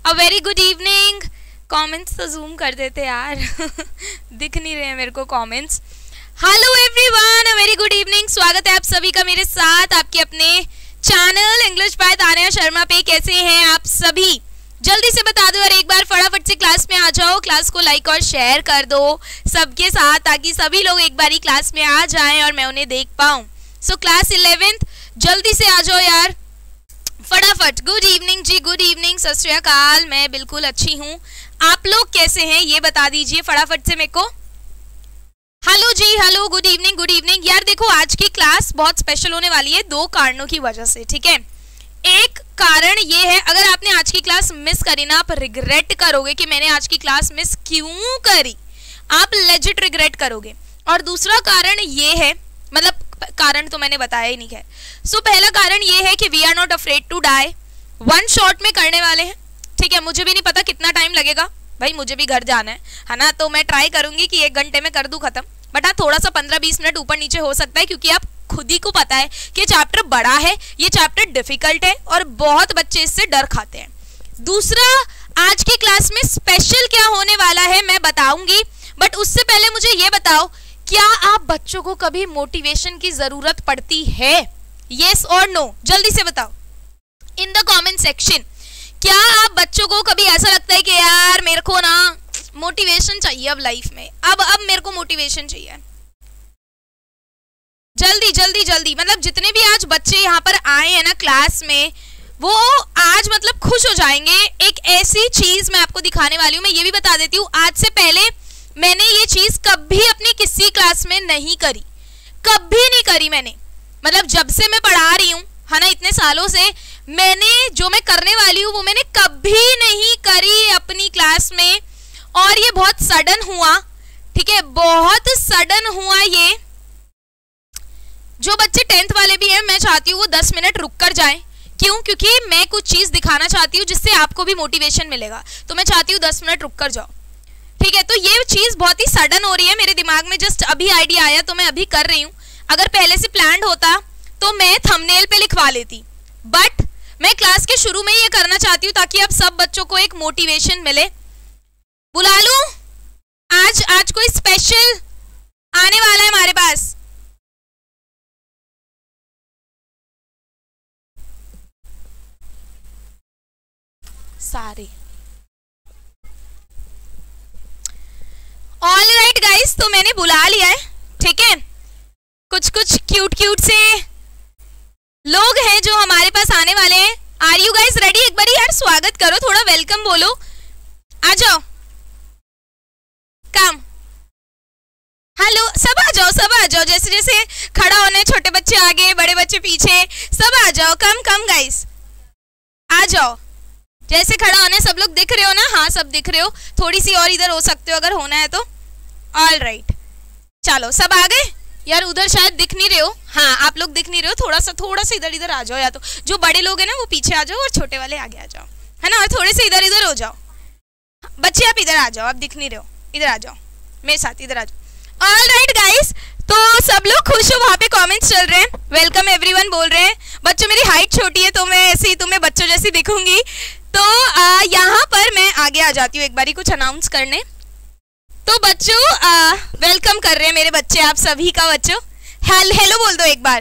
अ very good evening. Comments तो zoom कर देते यार दिख नहीं रहे हैं मेरे को comments. Hello everyone, a very good evening. स्वागत है आप सभी का मेरे साथ आपके अपने channel English by Tania Sharma पे। कैसे हैं आप सभी? जल्दी से बता दो और एक बार फटाफट से क्लास में आ जाओ। क्लास को लाइक और शेयर कर दो सबके साथ, ताकि सभी लोग एक बारी क्लास में आ जाएं और मैं उन्हें देख पाऊं। सो क्लास 11th जल्दी से आ जाओ यार फटाफट। गुड इवनिंग जी, गुड इवनिंग, सत श्री अकाल। मैं बिल्कुल अच्छी हूँ, आप लोग कैसे हैं ये बता दीजिए फटाफट से मेरे को। हेलो जी, hello, good evening, good evening. यार देखो आज की क्लास बहुत स्पेशल होने वाली है दो कारणों की वजह से, ठीक है। एक कारण ये है, अगर आपने आज की क्लास मिस करी ना, आप रिग्रेट करोगे कि मैंने आज की क्लास मिस क्यों करी, आप लेजिट रिग्रेट करोगे। और दूसरा कारण ये है, मतलब कारण तो मैंने बताया ही नहीं है। सो पहला कारण ये है कि we are not afraid to die, one shot में करने वाले हैं, ठीक है। मुझे भी नहीं पता कितना टाइम लगेगा, भाई मुझे भी घर जाना है ना, तो मैं ट्राई करूंगी कि 1 घंटे में कर दूं खत्म। बट हाँ, थोड़ा सा 15-20 मिनट ऊपर नीचे हो सकता है, क्योंकि आप खुद ही को पता है कि चैप्टर बड़ा है, ये चैप्टर डिफिकल्ट है और बहुत बच्चे इससे डर खाते हैं। दूसरा, आज की क्लास में स्पेशल क्या होने वाला है मैं बताऊंगी, बट उससे पहले मुझे ये बताओ, क्या आप बच्चों को कभी मोटिवेशन की जरूरत पड़ती है? यस और नो, जल्दी से बताओ इन द कमेंट सेक्शन। क्या आप बच्चों को कभी ऐसा लगता है कि यार मेरे को ना मोटिवेशन चाहिए अब लाइफ में, अब मेरे को मोटिवेशन चाहिए? जल्दी जल्दी जल्दी, मतलब जितने भी आज बच्चे यहाँ पर आए हैं ना क्लास में, वो आज मतलब खुश हो जाएंगे। एक ऐसी चीज मैं आपको दिखाने वाली हूँ। मैं ये भी बता देती हूँ, आज से पहले मैंने ये चीज कभी अपनी किसी क्लास में नहीं करी, कभी नहीं करी मैंने। मतलब जब से मैं पढ़ा रही हूँ है ना, इतने सालों से, मैंने जो मैं करने वाली हूँ वो मैंने कभी नहीं करी अपनी क्लास में। और ये बहुत सडन हुआ, ठीक है, बहुत सडन हुआ ये। जो बच्चे 10th वाले भी हैं, मैं चाहती हूँ वो 10 मिनट रुक कर जाएं। क्यों? क्योंकि मैं कुछ चीज दिखाना चाहती हूँ जिससे आपको भी मोटिवेशन मिलेगा, तो मैं चाहती हूँ 10 मिनट रुक कर जाओ, ठीक है। तो ये चीज बहुत ही सडन हो रही है, मेरे दिमाग में जस्ट अभी आइडिया आया तो मैं अभी कर रही हूँ। अगर पहले से प्लान्ड होता तो मैं थंबनेल पे लिखवा लेती, बट मैं क्लास के शुरू में ये करना चाहती हूँ ताकि अब सब बच्चों को एक मोटिवेशन मिले। बुला लूं? आज कोई स्पेशल आने वाला है हमारे पास। सारे ऑल राइट गाइस, तो मैंने बुला लिया है, ठीक है। कुछ क्यूट से लोग हैं जो हमारे पास आने वाले हैं। Are you guys ready? एक बार यार स्वागत करो, थोड़ा वेलकम बोलो, आ जाओ, कम। हेलो, सब आ जाओ, सब आ जाओ, जैसे जैसे खड़ा होना है, छोटे बच्चे आगे, बड़े बच्चे पीछे, सब आ जाओ, कम गाइस, आ जाओ। जैसे खड़ा होना है, सब लोग दिख रहे हो ना? हाँ सब दिख रहे हो, थोड़ी सी और इधर हो सकते हो अगर होना है तो। ऑल राइट, चलो सब आ गए यार। उधर शायद दिख नहीं रहे हो, हाँ आप लोग दिख नहीं रहे हो, थोड़ा सा इधर आ जाओ, या तो जो बड़े लोग हैं ना वो पीछे आ जाओ और छोटे वाले आगे आ जाओ, है ना, और थोड़े से इधर हो जाओ। बच्चे आप इधर आ जाओ, आप दिख नहीं रहे हो, इधर आ जाओ मेरे साथ, इधर आ जाओ। ऑल राइट गाइस, तो सब लोग खुश हो, वहाँ पे कमेंट्स चल रहे हैं, वेलकम एवरीवन बोल रहे हैं। बच्चों मेरी हाइट छोटी है तो मैं ऐसे ही तुम्हें बच्चों जैसी दिखूंगी, तो यहाँ पर मैं आगे आ जाती हूँ एक बारी कुछ अनाउंस करने। तो बच्चों वेलकम कर रहे हैं मेरे बच्चे, आप सभी का बच्चों हेलो बोल दो एक बार।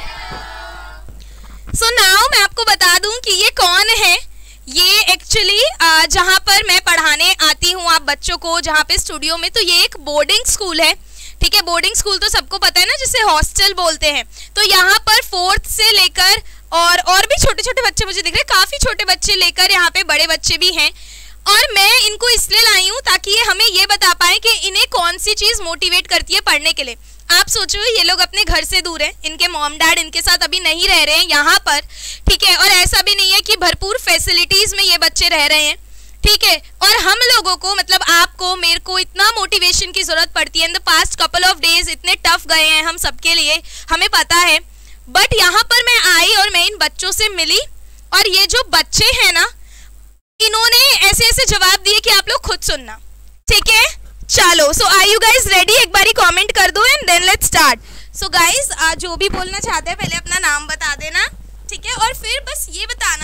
सो नाउ मैं आपको बता दूं कि ये कौन है। ये एक्चुअली जहाँ पर मैं पढ़ाने आती हूँ आप बच्चों को, जहाँ पे स्टूडियो में, तो ये एक बोर्डिंग स्कूल है, ठीक है। बोर्डिंग स्कूल तो सबको पता है ना, जिसे हॉस्टल बोलते हैं। तो यहाँ पर 4th से लेकर और भी छोटे छोटे बच्चे मुझे दिख रहे हैं, काफी छोटे बच्चे लेकर यहाँ पे बड़े बच्चे भी हैं। और मैं इनको इसलिए लाई हूँ ताकि ये हमें ये बता पाए कि इन्हें कौन सी चीज मोटिवेट करती है पढ़ने के लिए। आप सोचो ये लोग अपने घर से दूर हैं, इनके मॉम डैड इनके साथ अभी नहीं रह रहे हैं यहाँ पर, ठीक है। और ऐसा भी नहीं है कि भरपूर फैसिलिटीज में ये बच्चे रह रहे हैं, ठीक है। और हम लोगों को, मतलब आपको, मेरे को इतना मोटिवेशन की जरूरत पड़ती है। In the past couple of days इतने टफ गए हैं हम सबके लिए, हमें पता है। बट यहाँ पर मैं आई और मैं इन बच्चों से मिली, और ये जो बच्चे हैं ना, इन्होंने ऐसे जवाब दिए कि आप लोग खुद सुनना, ठीक है। चलो, so are you guys ready? एक बारी कमेंट कर दो and then let's start. So guys जो भी बोलना चाहते हैं पहले अपना नाम बता देना, ठीक है। और फिर बस ये बताना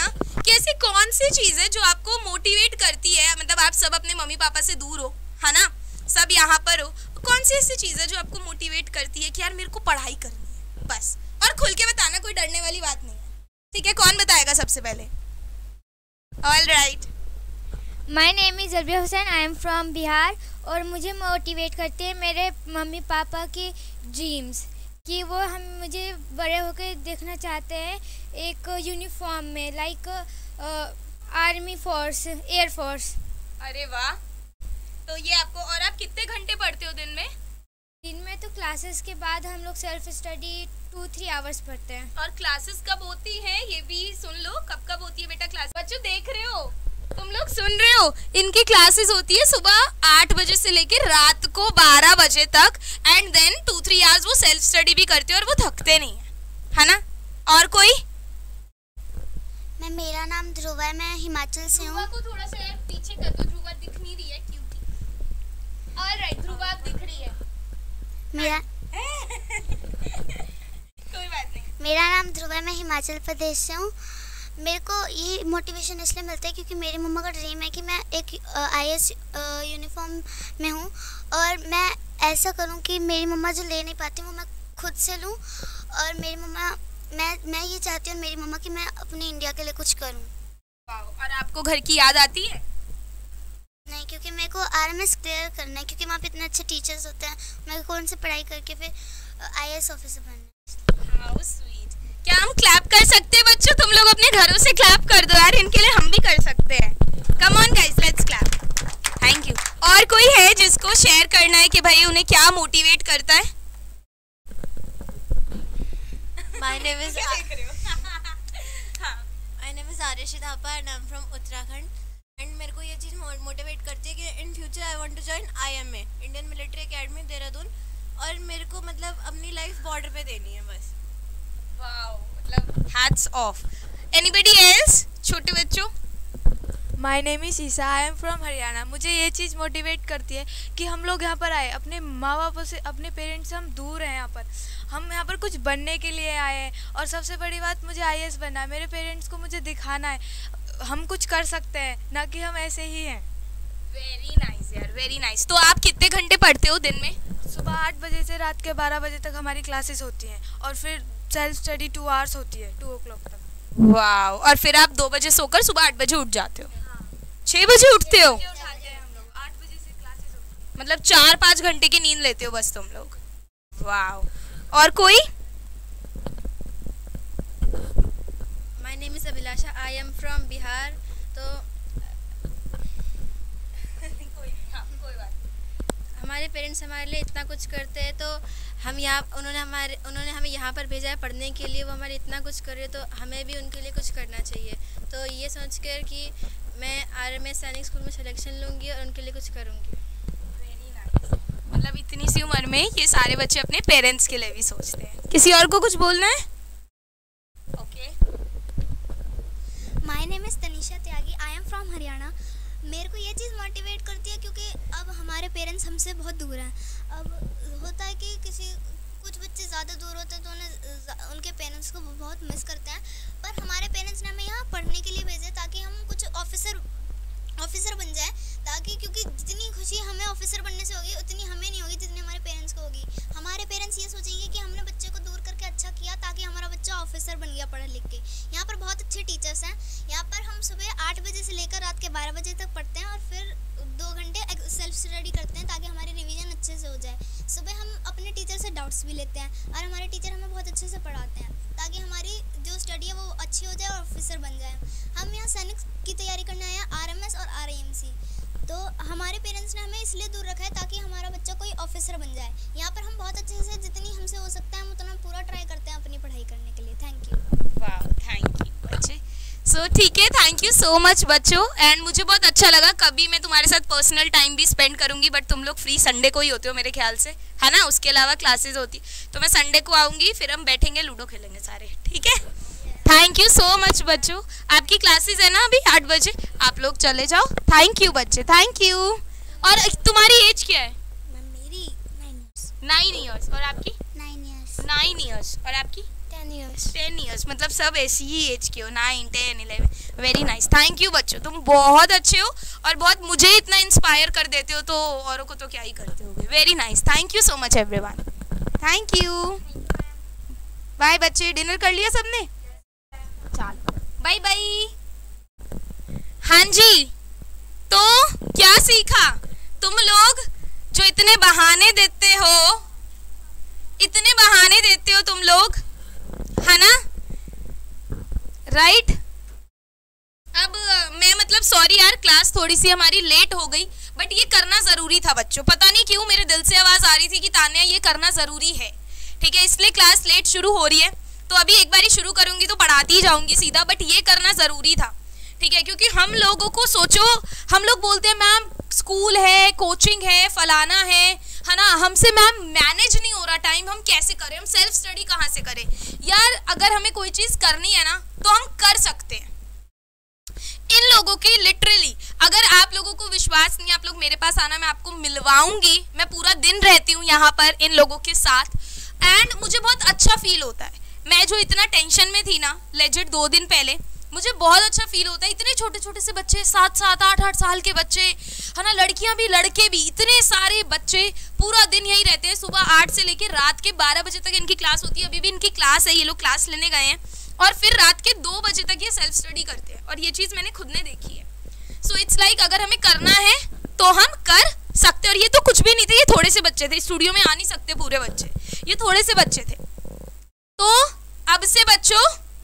आपकी ऐसी कौन सी चीज है जो आपको मोटिवेट करती है? मतलब आप सब अपने मम्मी पापा से दूर हो, है ना, सब यहाँ पर हो, कौन सी ऐसी चीज है जो आपको मोटिवेट करती है कि यार मेरे को पढ़ाई करनी है बस? और खुल के बताना, कोई डरने वाली बात नहीं है, ठीक है? कौन बताएगा सबसे पहले? All right. My name is Jalbiya Hussain, I am from Bihar. और मुझे मोटिवेट करते हैं मेरे मम्मी पापा की ड्रीम्स, कि वो मुझे बड़े होकर देखना चाहते हैं एक यूनिफॉर्म में, like army force, air force. अरे वाह, तो ये आपको। और आप कितने घंटे पढ़ते हो दिन में? दिन में तो क्लासेस के बाद हम लोग सेल्फ स्टडी 2-3 आवर्स पढ़ते हैं। और क्लासेस कब होती हैं ये भी सुन लो, कब कब होती है बेटा क्लास? बच्चों देख रहे हो, तुम लोग सुन रहे हो, इनकी क्लासेस होती है सुबह 8 बजे से लेकर रात को 12 बजे तक, एंड देन 2-3 आवर्स वो सेल्फ स्टडी भी करते हैं और वो थकते नहीं है ना? और कोई? मेरा नाम ध्रुवा है, मैं हिमाचल से हूँ। ध्रुवा को थोड़ा सा यार पीछे कर दो, ध्रुवा दिख नहीं रही है क्योंकि। ऑलराइट ध्रुवा आप दिख रही है। मेरा कोई बात नहीं। मेरा नाम ध्रुवा है, मैं हिमाचल प्रदेश से हूँ। मेरे को ये मोटिवेशन इसलिए मिलता है क्योंकि मेरी मम्मा का ड्रीम है कि मैं एक IAS यूनिफॉर्म में हूँ, और मैं ऐसा करूँ कि मेरी मम्मा जो ले नहीं पाती वो मैं खुद से लूँ। और मेरी मम्मा, मैं ये चाहती हूँ मेरी मम्मा कि मैं अपने इंडिया के लिए कुछ करूँ। और आपको घर की याद आती है? नहीं, क्योंकि मेरे को RMS क्लियर करना है, क्योंकि वहाँ पे इतने अच्छे टीचर्स होते हैं। मैं कौन से पढ़ाई करके फिर IAS ऑफिसर बनना है। How sweet. क्या हम क्लैप कर सकते हैं बच्चों? तुम लोग अपने घरों से क्लैप कर दो यार, इनके लिए हम भी कर सकते हैं। Come on guys, let's clap. Thank you. और कोई है जिसको शेयर करना है कि भाई उन्हें क्या मोटिवेट करता है? My name is Arishi Thapa and I'm from Uttarakhand. And मेरे को ये चीज़ मोटिवेट करती है कि in future I want to join IMA, Indian Military Academy Dehradun, और मेरे को मतलब अपनी लाइफ बॉर्डर पे देनी है बस। वाओ, मतलब हैट्स ऑफ। Anybody else? छोटे बच्चों? My name is Isa, I am from Haryana. मुझे ये चीज़ मोटिवेट करती है कि हम लोग यहाँ पर आए, अपने माँ बापों से, अपने पेरेंट्स से हम दूर हैं। यहाँ पर हम यहाँ पर कुछ बनने के लिए आए हैं, और सबसे बड़ी बात मुझे IAS बनना है। मेरे पेरेंट्स को मुझे दिखाना है हम कुछ कर सकते हैं, ना कि हम ऐसे ही हैं। वेरी नाइस यार, वेरी नाइस। तो आप कितने घंटे पढ़ते हो दिन में? सुबह 8 बजे से रात के 12 बजे तक हमारी क्लासेस होती हैं, और फिर सेल्फ स्टडी 2 आवर्स होती है, 2 o'clock तक। वाओ। और फिर आप 2 बजे सोकर सुबह 8 बजे उठ जाते हो? 6 बजे उठते हो? 8 बजे से क्लासेस होती है। मतलब 4-5 घंटे की नींद लेते हो बस तुम लोग? वाओ। और कोई? My name is Abhilasha, I am from Bihar. तो कोई बात। हमारे पेरेंट्स हमारे लिए इतना कुछ करते हैं, तो हम यहाँ उन्होंने हमें यहाँ पर भेजा है पढ़ने के लिए। वो हमारे इतना कुछ कर रहे हैं, तो हमें भी उनके लिए कुछ करना चाहिए। तो ये सोच कर कि मैं RMS सैनिक स्कूल में सिलेक्शन लूँगी और उनके लिए कुछ करूँगी। Very nice. मतलब इतनी सी उम्र में ये सारे बच्चे अपने पेरेंट्स के लिए भी सोचते हैं। किसी और को कुछ बोलना है? Okay. My name is Tanisha Tyagi, I am from Haryana. मेरे को ये चीज़ मोटिवेट करती है क्योंकि अब हमारे पेरेंट्स हमसे बहुत दूर हैं। अब होता है कि कुछ बच्चे ज़्यादा दूर होते हैं तो उनके पेरेंट्स को बहुत मिस करते हैं, पर हमारे पेरेंट्स ने हमें यहाँ पढ़ने के लिए भेजे ताकि हम कुछ ऑफिसर बन जाए, ताकि क्योंकि जितनी खुशी हमें ऑफिसर बनने से होगी उतनी हमें नहीं होगी जितनी हमारे पेरेंट्स को होगी। हमारे पेरेंट्स ये सोचेंगे कि हमने बच्चे को दूर करके अच्छा किया ताकि हमारा बच्चा ऑफिसर बन गया पढ़ लिख के। यहाँ पर बहुत अच्छे टीचर्स हैं। यहाँ पर हम सुबह 8 बजे से लेकर रात के 12 बजे तक पढ़ते हैं, और फिर 2 घंटे सेल्फ स्टडी करते हैं ताकि हमारी रिवीजन अच्छे से हो जाए। सुबह हम अपने टीचर से डाउट्स भी लेते हैं, और हमारे टीचर हमें बहुत अच्छे से पढ़ाते हैं ताकि हमारी जो स्टडी है वो अच्छी हो जाए और ऑफिसर बन जाए। हम यहाँ सैनिक की तैयारी करने आए हैं, RMS और RIMC। तो हमारे पेरेंट्स ने हमें इसलिए दूर रखा है ताकि हमारा बच्चा कोई ऑफिसर बन जाए। यहाँ पर हम बहुत अच्छे से जितनी हमसे हो सकता है हम उतना पूरा ट्राई करते हैं अपनी पढ़ाई करने के लिए। Thank you. वाह, थैंक यू बच्चे। सो ठीक है, थैंक यू सो मच बच्चों। एंड मुझे बहुत अच्छा लगा। कभी मैं तुम्हारे साथ पर्सनल टाइम भी स्पेंड करूंगी, बट तुम लोग फ्री संडे को ही होते हो मेरे ख्याल से, है ना? उसके अलावा क्लासेस होती, तो मैं संडे को आऊँगी, फिर हम बैठेंगे लूडो खेलेंगे सारे, ठीक है? थैंक यू सो मच बच्चों। आपकी क्लासेस है ना अभी 8 बजे, आप लोग चले जाओ। थैंक यू बच्चे, थैंक यू। और तुम्हारी एज क्या है? मेरी 9 years। 9 years। और आपकी? 9 years। 9 years। और आपकी? 10 10 years. 10 इयर्स, मतलब सब ऐसी ही एज के हो, 9, 10, 11. वेरी नाइस, थैंक यू बच्चों, तुम बहुत अच्छे हो और बहुत मुझे इतना इंस्पायर कर देते हो, तो औरों को तो क्या ही करते होगे. Very nice, thank you so much everyone, thank you. Bye बच्चे, डिनर कर लिया सबने? चलो बाय बाय. हाँ जी, तो क्या सीखा तुम लोग? जो इतने बहाने देते हो, इतने बहाने देते हो तुम लोग, है ना? राइट. अब मैं मतलब सॉरी यार, क्लास थोड़ी सी हमारी लेट हो गई, बट ये करना जरूरी था बच्चों. पता नहीं क्यों मेरे दिल से आवाज आ रही थी कि तान्या ये करना जरूरी है, ठीक है, इसलिए क्लास लेट शुरू हो रही है. तो अभी एक बारी शुरू करूंगी तो पढ़ाती ही जाऊंगी सीधा, बट ये करना जरूरी था, ठीक है, क्योंकि हम लोगों को सोचो, हम लोग बोलते हैं मैम स्कूल है, कोचिंग है, फलाना है ना, हमसे मैम मैनेज नहीं हो रहा टाइम, हम कैसे करें, हम सेल्फ स्टडी कहाँ से करें. यार अगर हमें कोई चीज करनी है ना तो हम कर सकते हैं. इन लोगों की लिटरली, अगर आप लोगों को विश्वास नहीं, आप लोग मेरे पास आना, मैं आपको मिलवाऊंगी. मैं पूरा दिन रहती हूँ यहाँ पर इन लोगों के साथ एंड मुझे बहुत अच्छा फील होता है. मैं जो इतना टेंशन में थी ना लेजिट 2 दिन पहले, मुझे बहुत अच्छा फील होता है. इतने छोटे छोटे से बच्चे, 7-7, 8-8 साल के बच्चे, है ना, लड़कियां भी लड़के भी, इतने सारे बच्चे पूरा दिन यही रहते हैं. सुबह 8 से लेकर रात के 12 बजे तक इनकी क्लास होती है. अभी भी इनकी क्लास है, ये लोग क्लास लेने गए हैं और फिर रात के 2 बजे तक ये सेल्फ स्टडी करते हैं और ये चीज़ मैंने खुद ने देखी है. सो इट्स लाइक अगर हमें करना है तो हम कर सकते. और ये तो कुछ भी नहीं थे, ये थोड़े से बच्चे थे, स्टूडियो में आ नहीं सकते पूरे बच्चे, ये थोड़े से बच्चे थे. तो अब से बच्चों,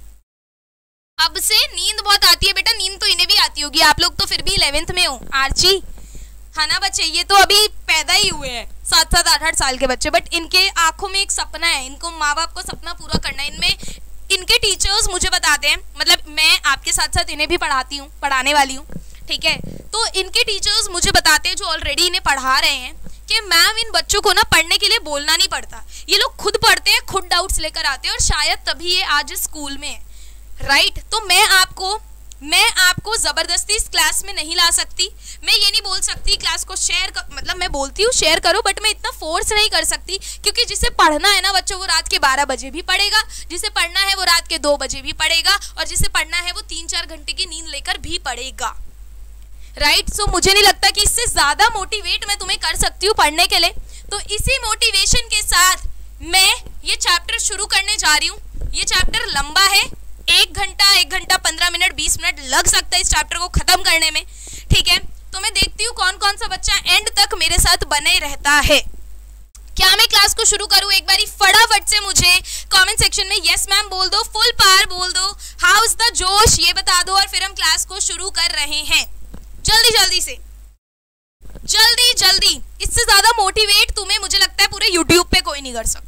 अब से नींद बहुत आती है बेटा, नींद तो इन्हें भी आती होगी, आप लोग तो फिर भी 11th में हो आर्ची, है ना बच्चे, ये तो अभी पैदा ही हुए हैं 7-7, 8-8 साल के बच्चे, बट इनके आंखों में एक सपना है, इनको माँ बाप को सपना पूरा करना है. इनमें इनके टीचर्स मुझे बताते हैं, मतलब मैं आपके साथ साथ इन्हें भी पढ़ाती हूँ, पढ़ाने वाली हूँ, ठीक है, तो इनके टीचर्स मुझे बताते हैं जो ऑलरेडी इन्हें पढ़ा रहे हैं कि मैम इन बच्चों को ना पढ़ने के लिए बोलना नहीं पड़ता, ये लोग खुद पढ़ते हैं, खुद डाउट्स लेकर आते हैं और शायद तभी ये आज स्कूल में है. राइट. तो मैं आपको जबरदस्ती इस क्लास में नहीं ला सकती. मैं ये नहीं बोल सकती क्लास को मतलब मैं बोलती हूँ शेयर करो, बट मैं इतना फोर्स नहीं कर सकती, क्योंकि जिसे पढ़ना है ना बच्चों, वो रात के 12 बजे भी पढ़ेगा, जिसे पढ़ना है वो रात के 2 बजे भी पढ़ेगा, और जिसे पढ़ना है वो 3-4 घंटे की नींद लेकर भी पढ़ेगा. राइट. सो मुझे नहीं लगता कि इससे ज्यादा मोटिवेट मैं तुम्हें कर सकती हूँ पढ़ने के लिए. तो इसी मोटिवेशन के साथ मैं ये चैप्टर शुरू करने जा रही हूँ. ये चैप्टर लंबा है, 1 घंटा 15 मिनट 20 मिनट लग सकता है इस चैप्टर को खत्म करने में, ठीक है. तो मैं देखती हूँ कौन कौन सा बच्चा एंड तक मेरे साथ बने रहता है. क्या मैं क्लास को शुरू करूँ? एक बारी फटाफट से मुझे कमेंट सेक्शन में यस मैम बोल दो, फुल पावर बोल दो, हाउ इज द जोश ये बता दो, और फिर हम क्लास को शुरू कर रहे हैं. जल्दी से, जल्दी. इससे ज्यादा मोटिवेट तुम्हें मुझे लगता है पूरे यूट्यूब पे कोई नहीं कर सकता,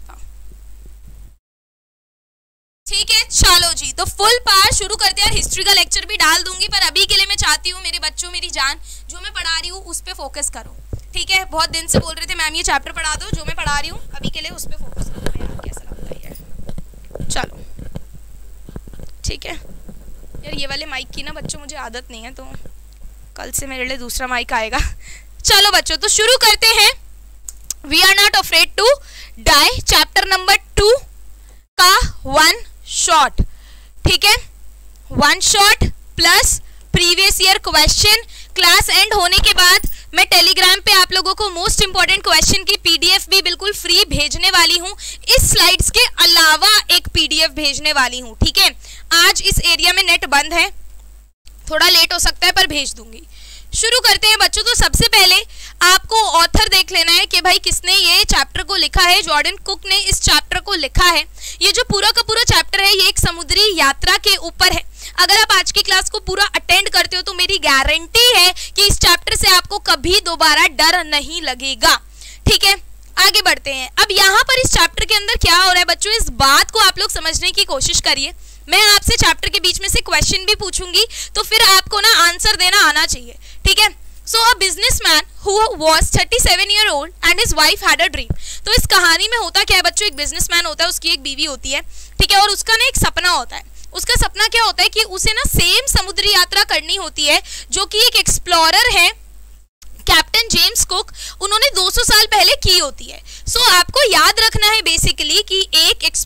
ठीक है. चलो जी, तो फुल पावर शुरू करते हैं. हिस्ट्री का लेक्चर भी डाल दूंगी, पर अभी के लिए मैं चाहती हूँ मेरे बच्चों, मेरी जान, जो मैं पढ़ा रही हूँ उस पर फोकस करो, ठीक है. बहुत दिन से बोल रहे थे मैम ये चैप्टर पढ़ा दो, जो मैं पढ़ा रही हूँ अभी के लिए उस पर फोकस करो. यार कैसा लगता है यार, चलो ठीक है. यार ये वाले माइक की ना बच्चों मुझे आदत नहीं है, तो कल से मेरे लिए दूसरा माइक आएगा. चलो बच्चों, तो शुरू करते हैं. We are not afraid to die, chapter number 2 का 1 शॉट, ठीक है. 1 shot plus previous year question. Class end होने के बाद मैं टेलीग्राम पे आप लोगों को मोस्ट इंपॉर्टेंट क्वेश्चन की पीडीएफ भी बिल्कुल फ्री भेजने वाली हूँ. इस स्लाइड्स के अलावा एक पीडीएफ भेजने वाली हूँ, ठीक है. आज इस एरिया में नेट बंद है, थोड़ा लेट हो सकता है, पर भेज दूंगी. शुरू करते हैं बच्चों. तो सबसे पहले आपको ऑथर देख लेना है कि भाई किसने ये चैप्टर को लिखा है. जॉर्डन कुक ने इस चैप्टर को लिखा है. ये जो पूरा का पूरा चैप्टर है ये एक समुद्री यात्रा के ऊपर है. अगर आप आज की क्लास को पूरा अटेंड करते हो तो मेरी गारंटी है कि इस चैप्टर से आपको कभी दोबारा डर नहीं लगेगा, ठीक है. आगे बढ़ते हैं. अब यहाँ पर इस चैप्टर के अंदर क्या हो रहा है बच्चों, इस बात को आप लोग समझने की कोशिश करिए. मैं आपसे चैप्टर के बीच में से क्वेश्चन भी पूछूंगी, तो फिर आपको ना आंसर देना आना चाहिए, ठीक है. So a businessman who was 37 year old and his wife had a dream. तो इस कहानी में होता क्या है बच्चों, एक बिजनेसमैन होता है, उसकी एक बीवी होती है, ठीक है, और उसका ना एक सपना होता है. उसका सपना क्या होता है कि उसे ना सेम समुद्री यात्रा करनी होती है जो कि एक एक्सप्लोरर है कैप्टन जेम्स कुक, उन्होंने 200 साल पहले की होती है. सो आपको याद रखना है बेसिकली कि एक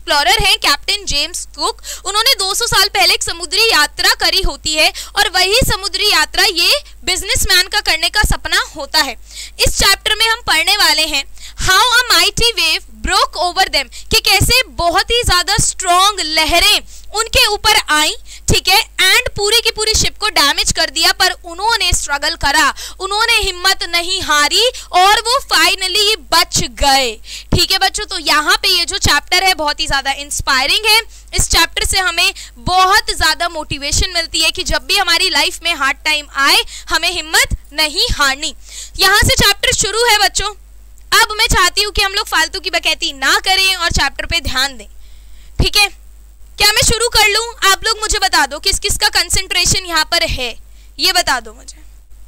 एक्सप्लोरर हैं कैप्टन जेम्स कुक। उन्होंने 200 साल पहले एक समुद्री यात्रा करी होती है और वही समुद्री यात्रा ये बिजनेसमैन का करने का सपना होता है। इस चैप्टर में हम पढ़ने वाले हैं how a mighty wave broke over them, कि कैसे बहुत ही ज्यादा स्ट्रॉन्ग लहरें उनके ऊपर आई, ठीक है, एंड पूरी की पूरी शिप को डैमेज कर दिया, पर उन्होंने स्ट्रगल करा, उन्होंने हिम्मत नहीं हारी और वो फाइनली बच गए। ठीक है बच्चों, तो यहाँ पे ये जो चैप्टर है बहुत ही ज्यादा इंस्पायरिंग है। इस चैप्टर से हमें बहुत ज्यादा मोटिवेशन मिलती है कि जब भी हमारी लाइफ में हार्ड टाइम आए हमें हिम्मत नहीं हारनी। यहाँ से चैप्टर शुरू है बच्चों। अब मैं चाहती हूँ कि हम लोग फालतू की बकैती ना करें और चैप्टर पे ध्यान दें, ठीक है। क्या मैं शुरू कर लूं? आप लोग मुझे बता दो किस किस का कंसंट्रेशन यहाँ पर है, ये बता दो मुझे।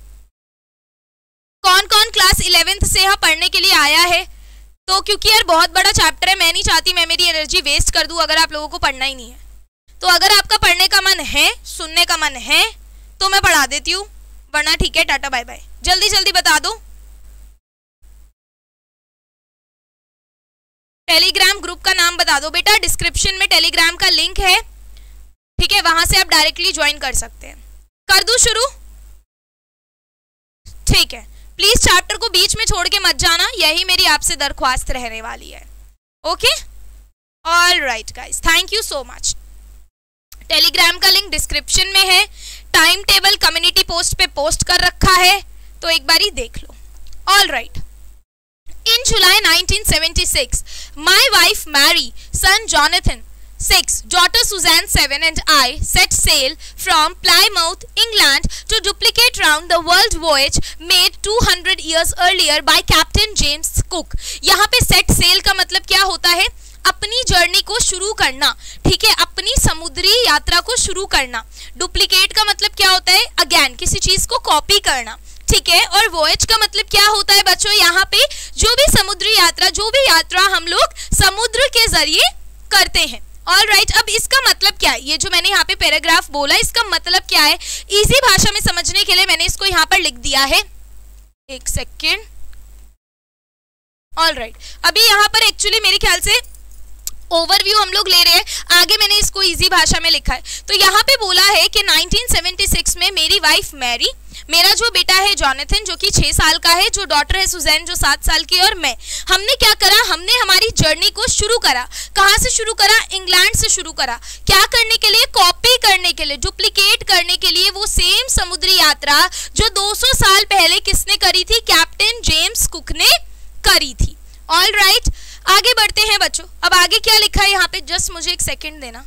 कौन कौन क्लास 11th से यहाँ पढ़ने के लिए आया है? तो क्योंकि यार बहुत बड़ा चैप्टर है, मैं नहीं चाहती मैं मेरी एनर्जी वेस्ट कर दूं अगर आप लोगों को पढ़ना ही नहीं है। तो अगर आपका पढ़ने का मन है, सुनने का मन है, तो मैं पढ़ा देती हूँ, वरना ठीक है, टाटा बाय बाय। जल्दी जल्दी बता दो। टेलीग्राम ग्रुप का नाम बता दो बेटा, डिस्क्रिप्शन में टेलीग्राम का लिंक है, ठीक है, वहां से आप डायरेक्टली ज्वाइन कर सकते हैं। कर दूं शुरू? ठीक है, प्लीज चैप्टर को बीच में छोड़ के मत जाना, यही मेरी आपसे दरख्वास्त रहने वाली है। Okay, all right guys, thank you so much. Telegram का लिंक डिस्क्रिप्शन में है, टाइम टेबल कम्युनिटी पोस्ट पे पोस्ट कर रखा है, तो एक बारी देख लो। All right, in July 1976, my wife Mary, son Jonathan 6, daughter Suzanne 7 and I set sail from Plymouth, England to duplicate round the world voyage made 200 years earlier by Captain James Cook। यहाँ पे set sail का मतलब क्या होता है? अपनी journey को शुरू करना, ठीक है, अपनी समुद्री यात्रा को शुरू करना। डुप्लीकेट का मतलब क्या होता है? अगेन किसी चीज को कॉपी करना, ठीक है। और वॉयज का मतलब क्या होता है बच्चों? यहाँ पे जो भी समुद्री यात्रा, जो भी यात्रा हम लोग समुद्र के जरिए करते हैं। ऑल राइट, अब इसका मतलब क्या है? ये जो मैंने यहाँ पे पैराग्राफ बोला, इसका मतलब क्या है? इजी भाषा में समझने के लिए मैंने इसको यहाँ पर लिख दिया है, एक सेकेंड। ऑल राइट, अभी यहाँ पर एक्चुअली मेरे ख्याल से ओवरव्यू हम लोग ले रहे हैं, आगे मैंने इसको इजी भाषा में लिखा है। तो यहाँ पे बोला है कि 1976 में मेरी वाइफ मैरी, मेरा जो बेटा है जॉनथन जो कि 6 साल का है, जो डॉटर है सुजैन जो 7 साल की, और मैं, हमने क्या करा? हमने हमारी जर्नी को शुरू करा। कहाँ से शुरू करा? इंग्लैंड से शुरू करा। क्या करने के लिए? कॉपी करने के लिए, डुप्लीकेट करने के लिए, वो सेम समुद्री यात्रा जो 200 साल पहले किसने करी थी? कैप्टन जेम्स कुक ने करी थी। ऑल राइट, आगे बढ़ते हैं बच्चों। अब आगे क्या लिखा है यहाँ पे? जस्ट मुझे एक सेकेंड देना।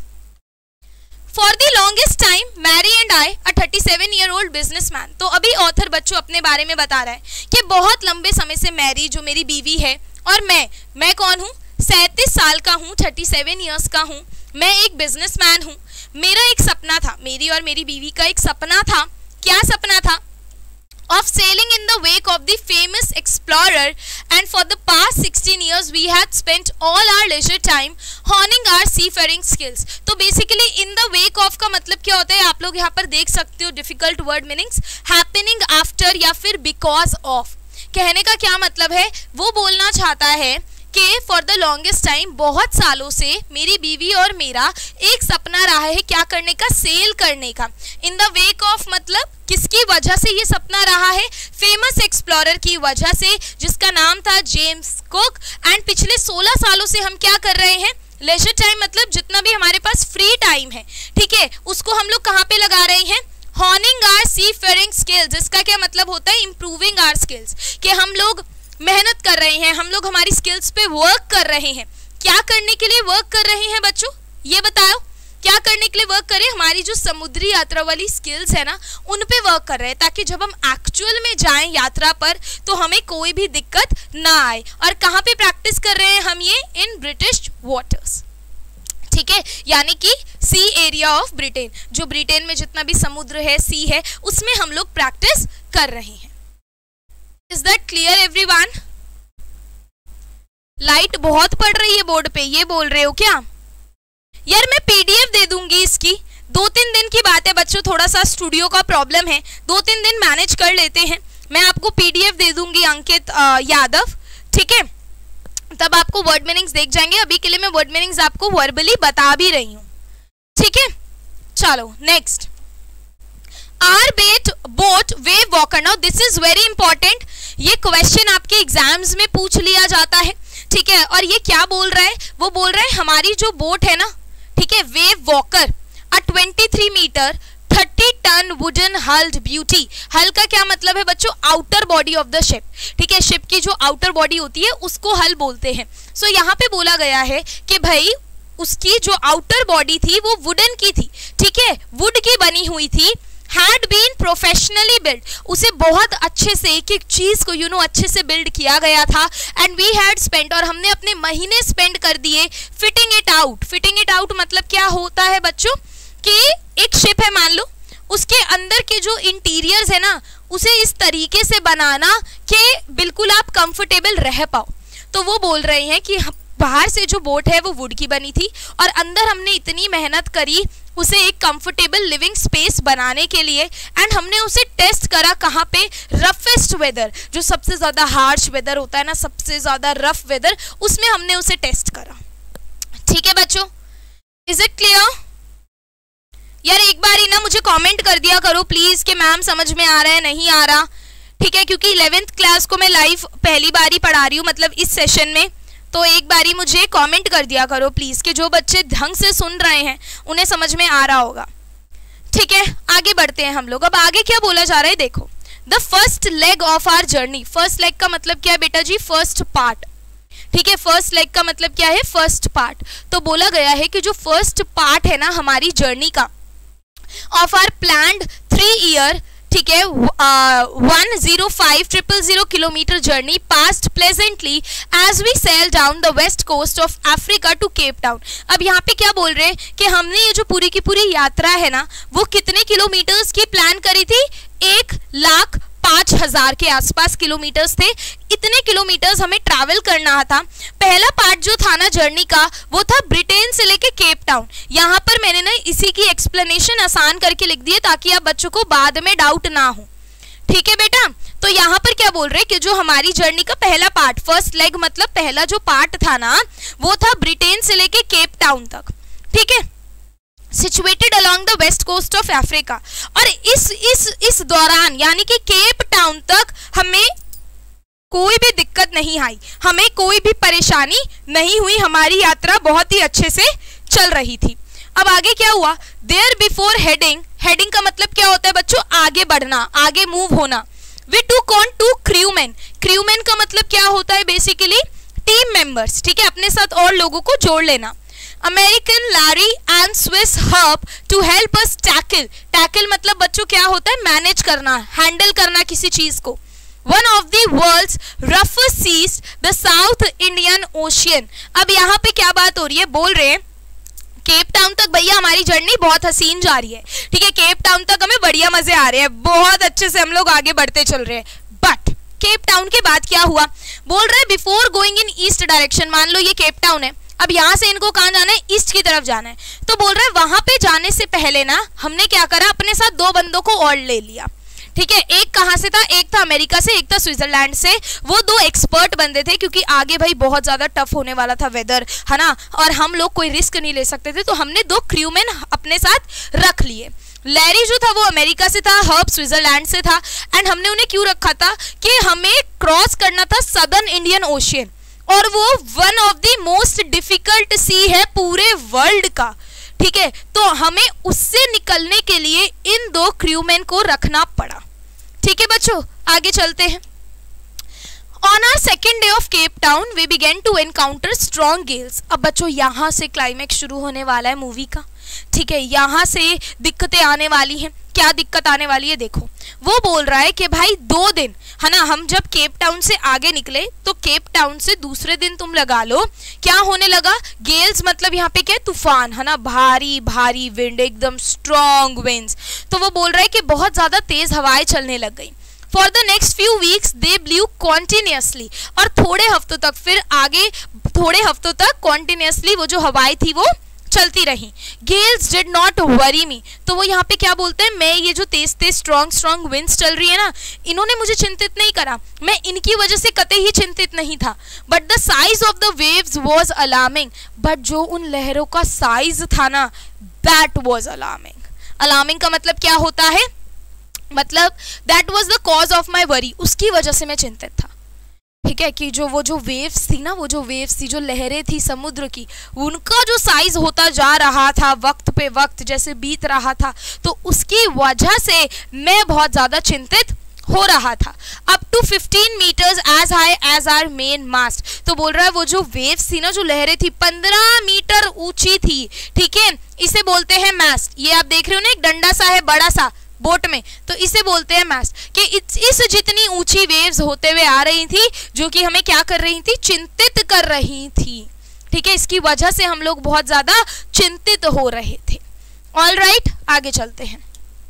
For the longest time, Mary and I, a 37-year-old businessman। तो अभी ऑथर बच्चों अपने बारे में बता रहा है कि बहुत लंबे समय से मैरी जो मेरी बीवी है, और मैं कौन हूँ? 37 साल का हूँ, 37 ईयर्स का हूँ। मैं एक बिजनेसमैन हूँ। मेरा एक सपना था, मेरी और मेरी बीवी का एक सपना था। क्या सपना था? Of sailing in the wake of the famous explorer, and for the past 16 years we had spent all our leisure time honing our seafaring skills। तो basically in the wake of का मतलब क्या होता है? आप लोग यहाँ पर देख सकते हो difficult word meanings, happening after या फिर because of। कहने का क्या मतलब है? वो बोलना चाहता है कि फॉर द लॉन्गेस्ट टाइम, बहुत सालों से मेरी बीवी और मेरा एक सपना रहा है, क्या करने का? सेल करने का। इन द वेक ऑफ मतलब किसकी वजह से ये सपना रहा है? फेमस एक्सप्लोरर की वजह से, जिसका नाम था जेम्स कुक। एंड पिछले 16 सालों से हम क्या कर रहे हैं? लेजर टाइम मतलब जितना भी हमारे पास फ्री टाइम है, ठीक है, उसको हम लोग कहाँ पे लगा रहे हैं? Honing our seafaring skills. जिसका क्या मतलब होता है? इम्प्रूविंग आवर स्किल्स, कि हम लोग मेहनत कर रहे हैं, हम लोग हमारी स्किल्स पे वर्क कर रहे हैं। क्या करने के लिए वर्क कर रहे हैं बच्चों? ये बताओ, क्या करने के लिए वर्क करें? हमारी जो समुद्री यात्रा वाली स्किल्स है ना, उन पे वर्क कर रहे हैं, ताकि जब हम एक्चुअल में जाएं यात्रा पर तो हमें कोई भी दिक्कत ना आए। और कहाँ पे प्रैक्टिस कर रहे हैं हम ये? इन ब्रिटिश वाटर्स, ठीक है, यानी कि सी एरिया ऑफ ब्रिटेन, जो ब्रिटेन में जितना भी समुद्र है, सी है, उसमें हम लोग प्रैक्टिस कर रहे हैं। Is that clear everyone? Light बहुत पड़ रही है बोर्ड पे, ये बोल रहे हो क्या? यार मैं पीडीएफ दे दूंगी इसकी, 2-3 दिन की बात है बच्चों, थोड़ा सा स्टूडियो का प्रॉब्लम है, 2-3 दिन मैनेज कर लेते हैं। मैं आपको पीडीएफ दे दूंगी, अंकित यादव, ठीक है, तब आपको वर्ड मीनिंग्स देख जाएंगे। अभी के लिए मैं वर्ड मीनिंग्स आपको वर्बली बता भी रही हूँ, ठीक है। चलो next, our boat Wave Walker. Now this is very important, ये क्वेश्चन आपके एग्जाम्स में पूछ लिया जाता है, ठीक है। और ये क्या बोल रहा है, वो बोल रहा है हमारी जो बोट है ना, ठीक है, Wave Walker, a 23 metre 30 ton wooden hulled beauty. Hull का क्या मतलब है बच्चों, outer body of the ship, ठीक है। शिप की जो आउटर बॉडी होती है उसको हल बोलते हैं। सो यहाँ पे बोला गया है कि भाई उसकी जो आउटर बॉडी थी वो वुडन की थी, ठीक है, वुड की बनी हुई थी। had been professionally built, उसे बहुत अच्छे से एक एक चीज को अच्छे से बिल्ड किया गया था। and we had spent, और हमने अपने महीने स्पेंड कर दिए fitting it out। fitting it out मतलब क्या होता है बच्चों, कि एक शिप है मान लो, उसके अंदर के जो इंटीरियर्स है ना उसे इस तरीके से बनाना कि बिल्कुल आप कंफर्टेबल रह पाओ। तो वो बोल रहे हैं कि बाहर से जो बोट है वो वुड की बनी थी और अंदर हमने इतनी मेहनत करी उसे एक कंफर्टेबल लिविंग स्पेस बनाने के लिए। एंड हमने उसे टेस्ट करा कहाँ पे, रफेस्ट वेदर, जो सबसे ज़्यादा हार्श वेदर होता है ना, सबसे ज़्यादा रफ वेदर, उसमें हमने उसे टेस्ट करा, ठीक है बच्चों। Is it clear? यार एक बार ही ना मुझे कमेंट कर दिया करो प्लीज़ कि मैम समझ में आ रहा है नहीं आ रहा, ठीक है, क्योंकि 11th क्लास को मैं लाइव पहली बार ही पढ़ा रही हूँ, मतलब इस सेशन में। तो एक बारी मुझे कमेंट कर दिया करो प्लीज़ कि जो बच्चे ढंग से सुन रहे हैं उन्हें समझ में आ रहा होगा, ठीक है। आगे बढ़ते हैं हम लोग। अब आगे क्या बोला जा रहा है देखो, the first leg of our journey. First leg का मतलब क्या है बेटा जी, फर्स्ट पार्ट, ठीक है। फर्स्ट लेग का मतलब क्या है, फर्स्ट पार्ट। तो बोला गया है कि जो फर्स्ट पार्ट है ना हमारी जर्नी का, ऑफ आवर प्लान्ड 3 ईयर, ठीक है, 105,000 kilometre journey passed pleasantly as we sail down the west coast of Africa to Cape Town. अब यहाँ पे क्या बोल रहे हैं कि हमने ये जो पूरी की पूरी यात्रा है ना वो कितने किलोमीटर्स की प्लान करी थी, 1,05,000 के आसपास किलोमीटर्स थे। इतने किलोमीटर्स हमें ट्रैवल करना था। पहला पार्ट जो था ना जर्नी का वो था ब्रिटेन से लेके केप टाउन। यहाँ पर मैंने ना इसी की एक्सप्लेनेशन आसान करके लिख दी है ताकि आप बच्चों को बाद में डाउट ना हो, ठीक है बेटा। तो यहाँ पर क्या बोल रहे हैं कि जो हमारी जर्नी का पहला पार्ट, फर्स्ट लेग मतलब पहला जो पार्ट था ना वो था ब्रिटेन से लेके केप टाउन तक, ठीक है, situated along the west coast of Africa. और इस दौरान यानी कि केप टाउन तक हमें कोई भी दिक्कत नहीं आई, हमें कोई भी परेशानी नहीं हुई, हमारी यात्रा बहुत ही अच्छे से चल रही थी। अब आगे क्या हुआ, देयर बिफोर हेडिंग, हेडिंग का मतलब क्या होता है बच्चों, आगे बढ़ना, आगे मूव होना। वी टूक ऑन 2 क्रूमैन, क्रूमैन का मतलब क्या होता है बेसिकली, टीम मेंबर्स, ठीक है, अपने साथ और लोगों को जोड़ लेना। American Larry and Swiss Herb to help us tackle, tackle मतलब बच्चों क्या होता है, मैनेज करना, हैंडल करना किसी चीज को। One of the world's roughest seas, the South Indian Ocean। अब यहाँ पे क्या बात हो रही है, बोल रहे हैं केप टाउन तक भैया हमारी जर्नी बहुत हसीन जा रही है, ठीक है, केप टाउन तक हमें बढ़िया मजे आ रहे हैं, बहुत अच्छे से हम लोग आगे बढ़ते चल रहे हैं। बट केप टाउन के बाद क्या हुआ, बोल रहे हैं before going in east direction, मान लो ये केप टाउन है, अब यहाँ से इनको कहाँ जाना है, ईस्ट की तरफ जाना है। तो बोल रहे हैं वहां पे जाने से पहले ना हमने क्या करा, अपने साथ 2 बंदों को और ले लिया, ठीक है। एक कहाँ से था, एक था अमेरिका से, एक था स्विट्जरलैंड से। वो 2 एक्सपर्ट बंदे थे क्योंकि आगे भाई बहुत ज़्यादा टफ होने वाला था वेदर, है ना, और हम लोग कोई रिस्क नहीं ले सकते थे, तो हमने 2 क्रूमैन अपने साथ रख लिए। लैरी जो था वो अमेरिका से था, हर्ब स्विट्जरलैंड से था। एंड हमने उन्हें क्यों रखा था कि हमें क्रॉस करना था सदर्न इंडियन ओशियन, और वो one of the most difficult sea है पूरे वर्ल्ड का, ठीक है। तो हमें उससे निकलने के लिए इन 2 क्रूमैन को रखना पड़ा, ठीक है बच्चों। आगे चलते हैं। On our second day of Cape Town, we began to encounter strong gales। अब बच्चों यहाँ से क्लाइमेक्स शुरू होने वाला है मूवी का, ठीक है, यहाँ से दिक्कतें आने वाली हैं। क्या दिक्कत आने वाली है देखो, वो बोल रहा है कि भाई 2 दिन, है ना, हम जब केप टाउन से आगे निकले तो केप टाउन से दूसरे दिन तुम लगा लो क्या होने लगा, गेल्स मतलब यहाँ पे क्या है, तूफान, है ना, भारी भारी विंड, एकदम स्ट्रॉन्ग विंड्स। तो वो बोल रहा है कि बहुत ज्यादा तेज हवाएं चलने लग गई। For the next few weeks they blew continuously, और थोड़े हफ्तों तक, फिर आगे थोड़े हफ्तों तक कॉन्टिन्यूसली वो जो हवाएं थी वो चलती रही। Gales did not worry me, तो वो यहाँ पे क्या बोलते हैं, मैं ये जो तेज तेज स्ट्रॉन्ग विंड्स चल रही है ना, इन्होंने मुझे चिंतित नहीं करा, मैं इनकी वजह से कतई ही चिंतित नहीं था। But the size of the waves was alarming, but जो उन लहरों का साइज था ना, दैट वाज अलार्मिंग। अलार्मिंग का मतलब क्या होता है, मतलब that was the cause of my worry, उसकी वजह से मैं चिंतित था। ठीक है, कि जो वो जो वेव्स थी ना, वो जो वेव्स थी, जो लहरें थी समुद्र की, उनका जो साइज होता जा रहा था वक्त पे वक्त जैसे बीत रहा था, तो उसकी वजह से मैं बहुत ज़्यादा चिंतित हो रहा था। Up to 15 metres as high as our main mast, तो बोल रहा है वो जो वेव्स थी ना, जो लहरें थी 15 मीटर ऊंची थी। ठीक है, इसे बोलते हैं मास्ट। ये आप देख रहे हो ना, एक डंडा सा है बड़ा सा बोट में, तो इसे बोलते हैं मास्ट। कि इस जितनी ऊंची वेव्स होते हुए आ रही थी, जो कि हमें क्या कर रही थी, चिंतित कर रही थी। ठीक है, इसकी वजह से हम लोग बहुत ज्यादा चिंतित हो रहे थे। ऑलराइट, आगे चलते हैं।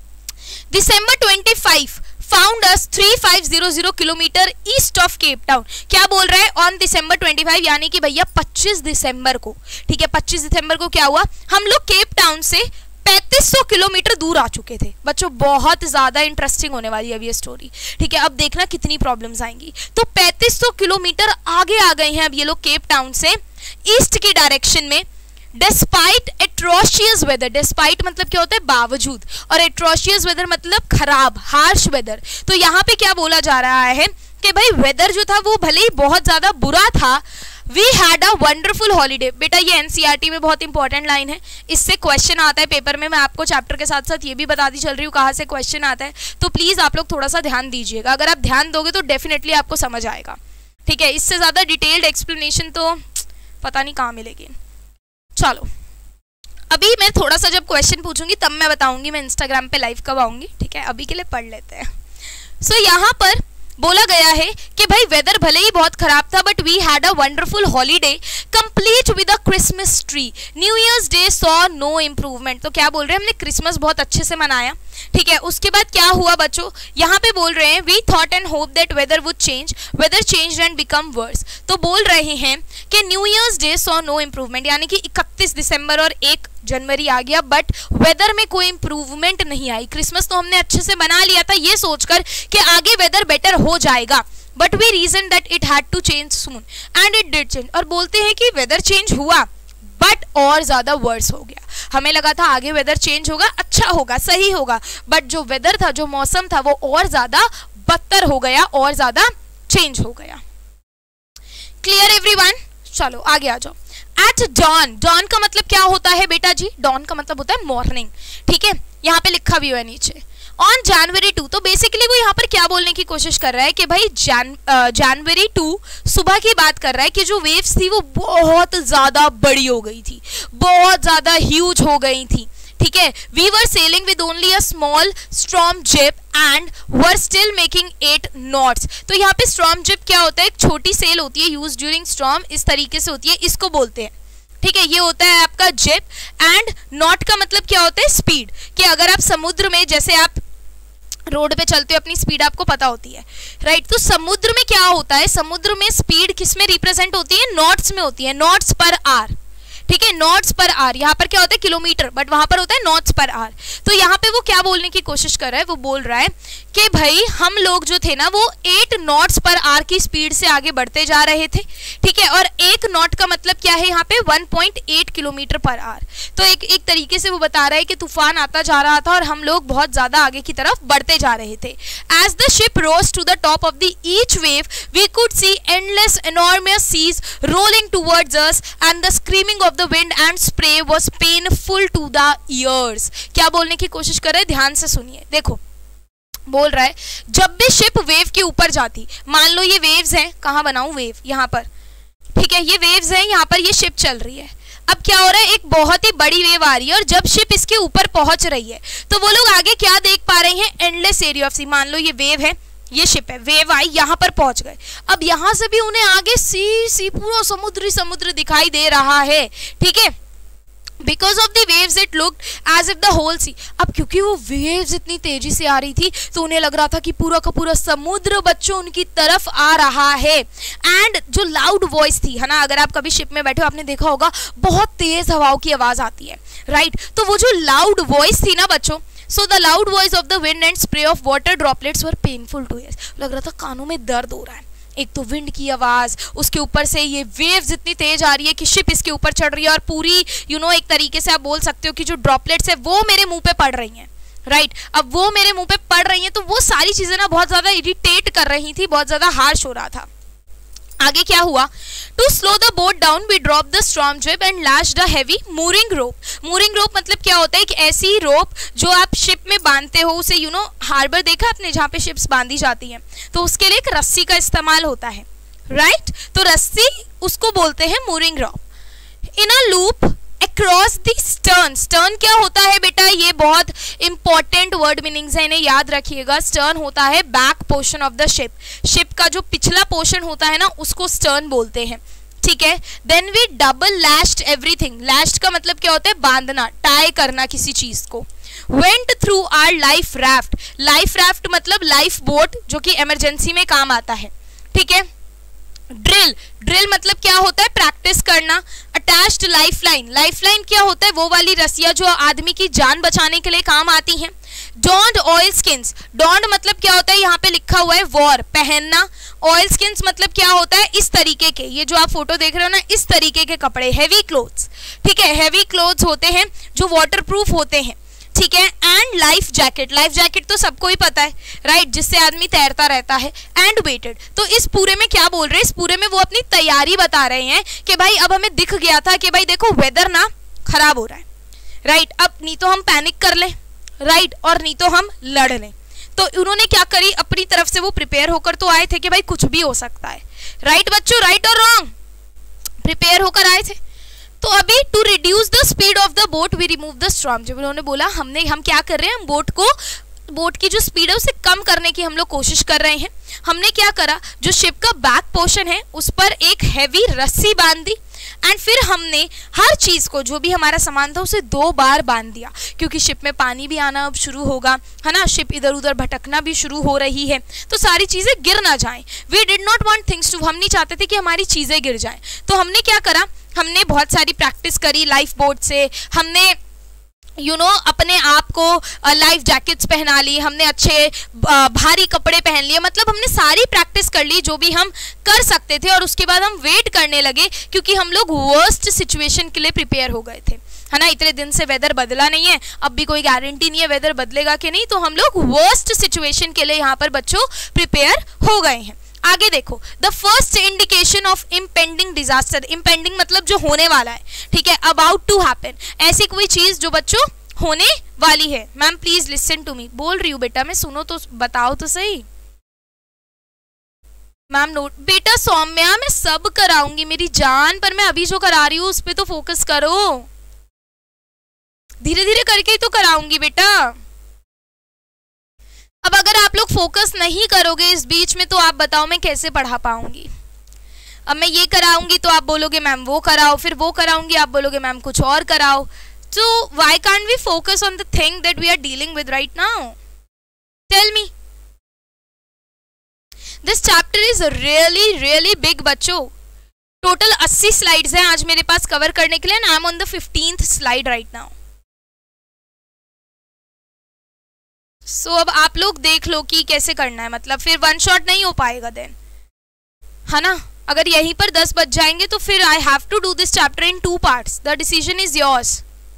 December 25 found us 3500 kilometres east of Cape Town. क्या बोल रहा है, ऑन December 25 यानी कि भैया 25 दिसंबर को। ठीक है, 25 दिसंबर को क्या हुआ, हम लोग केप टाउन से 3500 किलोमीटर दूर आ चुके थे। बच्चों बहुत ज्यादा इंटरेस्टिंग होने वाली है अब ये स्टोरी। ठीक है, अब देखना कितनी प्रॉब्लम्स आएंगी। तो 3500 किलोमीटर आगे आ गए हैं अब ये लोग केप टाउन से ईस्ट की डायरेक्शन में। डिस्पाइट एट्रोशियस वेदर, डिस्पाइट मतलब क्या होता है, बावजूद, और एट्रोशियस वेदर मतलब खराब, हार्श वेदर। तो यहाँ पे क्या बोला जा रहा है कि भाई वेदर जो था वो भले ही बहुत ज्यादा बुरा था, we had a wonderful holiday. बेटा ये एनसीईआरटी में बहुत इंपॉर्टेंट लाइन है, इससे क्वेश्चन आता है पेपर में। मैं आपको चैप्टर के साथ साथ ये भी बताती चल रही हूँ कहाँ से क्वेश्चन आता है, तो प्लीज आप लोग थोड़ा सा ध्यान दीजिएगा। अगर आप ध्यान दोगे तो डेफिनेटली आपको समझ आएगा। ठीक है, इससे ज्यादा डिटेल्ड एक्सप्लेनेशन तो पता नहीं कहाँ मिलेगी। चलो, अभी मैं थोड़ा सा जब क्वेश्चन पूछूंगी तब मैं बताऊंगी मैं इंस्टाग्राम पे लाइव कब आऊंगी। ठीक है, अभी के लिए पढ़ लेते हैं। सो यहाँ पर बोला गया है कि भाई वेदर भले ही बहुत खराब था, but we had a wonderful holiday complete with a Christmas tree. New Year's Day saw no improvement. तो क्या बोल रहे हैं, हमने क्रिसमस बहुत अच्छे से मनाया। ठीक है, उसके बाद क्या हुआ बच्चों, यहाँ पे बोल रहे हैं we thought and hope that weather would change, weather change and become worse. तो बोल रहे हैं कि New Year's Day saw no improvement, यानी कि 31 दिसंबर और 1 जनवरी आ गया, बट वेदर में कोई इंप्रूवमेंट नहीं आई। क्रिसमस तो हमने अच्छे से बना लिया था ये सोचकर कि आगे वेदर बेटर हो जाएगा, but we reason that it had to change soon and it did change. और बोलते हैं कि वेदर चेंज हुआ बट और ज्यादा वर्स हो गया। हमें लगा था आगे वेदर चेंज होगा, अच्छा होगा, सही होगा, बट जो वेदर था, जो मौसम था, वो और ज्यादा बदतर हो गया, और ज्यादा चेंज हो गया। Clear everyone? चलो आगे आ जाओ। एट डॉन, डॉन का मतलब क्या होता है बेटा जी, डॉन का मतलब होता है मॉर्निंग। ठीक है, यहाँ पे लिखा भी हुआ है नीचे। ऑन जनवरी 2, तो बेसिकली वो यहाँ पर क्या बोलने की कोशिश कर रहा है कि भाई जनवरी 2 सुबह की बात कर रहा है कि जो वेव्स थी वो बहुत ज्यादा बड़ी हो गई थी, बहुत ज्यादा ह्यूज हो गई थी। ठीक है, we were sailing with only a small storm jib and were still making 8 knots. तो यहाँ पे स्टॉर्म जिप क्या होता है, एक छोटी सेल होती है यूज ड्यूरिंग स्टॉर्म, इस तरीके से होती है, इसको बोलते हैं। ठीक है, ये होता है आपका जिप, एंड नॉट का मतलब क्या होता है, स्पीड। कि अगर आप समुद्र में, जैसे आप रोड पे चलते हो, अपनी स्पीड आपको पता होती है, राइट। तो समुद्र में क्या होता है, समुद्र में स्पीड किस में रिप्रेजेंट होती है, नॉट्स में होती है, नॉट्स पर आवर। ठीक है, नॉट्स पर आवर, यहाँ पर क्या होता है किलोमीटर, बट वहां पर होता है नॉट्स पर आवर। तो यहाँ पे वो क्या बोलने की कोशिश कर रहा है, वो बोल रहा है कि भाई हम लोग जो थे ना वो 8 नॉट्स पर आवर की स्पीड से आगे बढ़ते जा रहे थे। ठीक है, और 1 नॉट का मतलब क्या है यहाँ पे, 1.8 किलोमीटर पर आवर। तो एक तरीके से वो बता रहा है कि तूफान आता जा रहा था और हम लोग बहुत ज्यादा आगे की तरफ बढ़ते जा रहे थे। As the ship rose to the top of the each wave we could see endless enormous seas rolling towards us and the screaming of the wind and spray was painful to the ears. क्या बोलने की कोशिश कर रहे हैं, ध्यान से सुनिए। देखो, बोल रहा है जब भी शिप वेव के ऊपर जाती, मान लो ये वेव्स हैं, कहाँ बनाऊं वेव, यहाँ पर। ठीक है, ये वेव्स हैं, यहाँ पर ये शिप चल रही है। अब क्या हो रहा है, एक बहुत ही बड़ी वेव आ रही है और जब शिप इसके ऊपर पहुंच रही है तो वो लोग आगे क्या देख पा रहे हैं, एंडलेस एरिया ऑफ सी। मान लो ये वेव है, ये शिप है, वेव आई, यहाँ पर पहुंच गए। अब यहाँ से भी उन्हें आगे सी पूरा समुद्र दिखाई दे रहा है। ठीक है, Because of the waves it looked as if the whole sea. अब क्योंकि वो waves इतनी तेजी से आ रही थी तो उन्हें लग रहा था कि पूरा का पूरा समुद्र बच्चों उनकी तरफ आ रहा है. एंड जो लाउड वॉइस थी, है ना, अगर आप कभी शिप में बैठे हो आपने देखा होगा बहुत तेज हवाओं की आवाज आती है, राइट? तो वो जो लाउड वॉइस थी ना बच्चों, so the loud voice of the wind and spray of water droplets were painful to hear. लग रहा था कानों में दर्द हो रहा है. एक तो विंड की आवाज, उसके ऊपर से ये वेव्स इतनी तेज आ रही है कि शिप इसके ऊपर चढ़ रही है और पूरी एक तरीके से आप बोल सकते हो कि जो ड्रॉपलेट्स है वो मेरे मुंह पे पड़ रही हैं, राइट? अब वो मेरे मुंह पे पड़ रही हैं तो वो सारी चीजें ना बहुत ज्यादा इरिटेट कर रही थी, बहुत ज्यादा हार्श हो रहा था. आगे क्या हुआ? To slow the boat down we drop the storm jib and lashed a heavy mooring rope. Mooring rope मतलब क्या होता है? एक ऐसी रोप जो आप शिप में बांधते हो, उसे हार्बर देखा आपने जहाँ पे शिप्स बांधी जाती हैं, तो उसके लिए एक रस्सी का इस्तेमाल होता है, राइट? तो रस्सी उसको बोलते हैं mooring rope. In a loop across the stern. Stern क्या होता है बेटा? ये बहुत इंपॉर्टेंट वर्ड मीनिंग्स है, इन्हें याद रखिएगा. स्टर्न होता है back portion of the ship. Ship का जो पिछला पोर्शन होता है ना उसको स्टर्न बोलते हैं, ठीक है? Then we double lashed everything. Lashed का मतलब क्या होता है? बांधना, टाई करना किसी चीज को. Went through our life raft. Life raft मतलब लाइफ बोट जो कि इमरजेंसी में काम आता है, ठीक है? ड्रिल. ड्रिल मतलब क्या होता है? प्रैक्टिस करना. Attached lifeline. लाइफलाइन क्या होता है? वो वाली रस्सियां जो आदमी की जान बचाने के लिए काम आती हैं. Dawned oil skins. डॉन्ड मतलब क्या होता है? यहाँ पे लिखा हुआ है वॉर, पहनना. ऑयल स्किन्स मतलब क्या होता है? इस तरीके के, ये जो आप फोटो देख रहे हो ना, इस तरीके के कपड़े, हैवी क्लोथ्स, ठीक है? हैवी क्लोथ्स होते हैं जो वाटर प्रूफ होते हैं, ठीक है? And life jacket. Life jacket तो सबको ही पता है, राइट? जिससे आदमी तैरता रहता है. And waited. तो इस पूरे में क्या बोल रहे हैं? इस पूरे में वो अपनी तैयारी बता रहे हैं कि भाई अब हमें दिख गया था कि भाई देखो वेदर ना खराब हो रहा है, राइट? अब नहीं तो हम पैनिक कर लें, राइट? और नहीं तो हम लड़ लें. तो उन्होंने क्या करी? अपनी तरफ से वो प्रिपेयर होकर तो आए थे कि भाई कुछ भी हो सकता है, राइट बच्चों? राइट और रॉन्ग? प्रिपेयर होकर आए थे. तो अभी to reduce the speed of the boat we remove the storm. जब उन्होंने बोला हम क्या कर रहे हैं? हम बोट की जो स्पीड है उसे कम करने की हम लोग कोशिश कर रहे हैं. हमने क्या करा? जो शिप का बैक पोर्शन है उस पर एक हैवी रस्सी बांध दी एंड फिर हमने हर चीज को, जो भी हमारा सामान था, उसे 2 बार बांध दिया क्योंकि शिप में पानी भी आना अब शुरू होगा, है ना? शिप इधर उधर भटकना भी शुरू हो रही है, तो सारी चीजें गिर ना जाएं. We did not want things to. हम नहीं चाहते थे कि हमारी चीजें गिर जाएं. तो हमने क्या करा? हमने बहुत सारी प्रैक्टिस करी लाइफ बोट से. हमने अपने आप को लाइफ जैकेट्स पहना ली, हमने अच्छे भारी कपड़े पहन लिए, मतलब हमने सारी प्रैक्टिस कर ली जो भी हम कर सकते थे. और उसके बाद हम वेट करने लगे क्योंकि हम लोग वर्स्ट सिचुएशन के लिए प्रिपेयर हो गए थे, है ना? इतने दिन से वेदर बदला नहीं है, अब भी कोई गारंटी नहीं है वेदर बदलेगा कि नहीं, तो हम लोग वर्स्ट सिचुएशन के लिए यहाँ पर बच्चों प्रिपेयर हो गए हैं. आगे देखो, the first indication of impending disaster. Impending मतलब जो होने वाला है, ठीक है? About to happen. ऐसी कोई चीज जो बच्चों होने वाली है. Ma'am please listen to me. बोल रही हूँ बेटा मैं, सुनो तो, बताओ तो सही. Ma'am note. बेटा सौम्या मैं सब कराऊंगी मेरी जान, पर मैं अभी जो करा रही हूँ उस पर तो फोकस करो. धीरे धीरे करके ही तो कराऊंगी बेटा. अब अगर आप लोग फोकस नहीं करोगे इस बीच में तो आप बताओ मैं कैसे पढ़ा पाऊंगी? अब मैं ये कराऊंगी तो आप बोलोगे मैम वो कराओ, फिर वो कराऊंगी आप बोलोगे मैम कुछ और कराओ. So why can't we focus on the thing that we are dealing with right now? Tell me. This chapter is really big बच्चों. टोटल 80 स्लाइड्स हैं आज मेरे पास कवर करने के लिए and I am on the 15th slide right now. सो अब आप लोग देख लो कि कैसे करना है, मतलब फिर वन शॉट नहीं हो पाएगा देन, है ना? अगर यहीं पर 10 बज जाएंगे तो फिर I have to do this chapter in 2 parts. The decision is yours.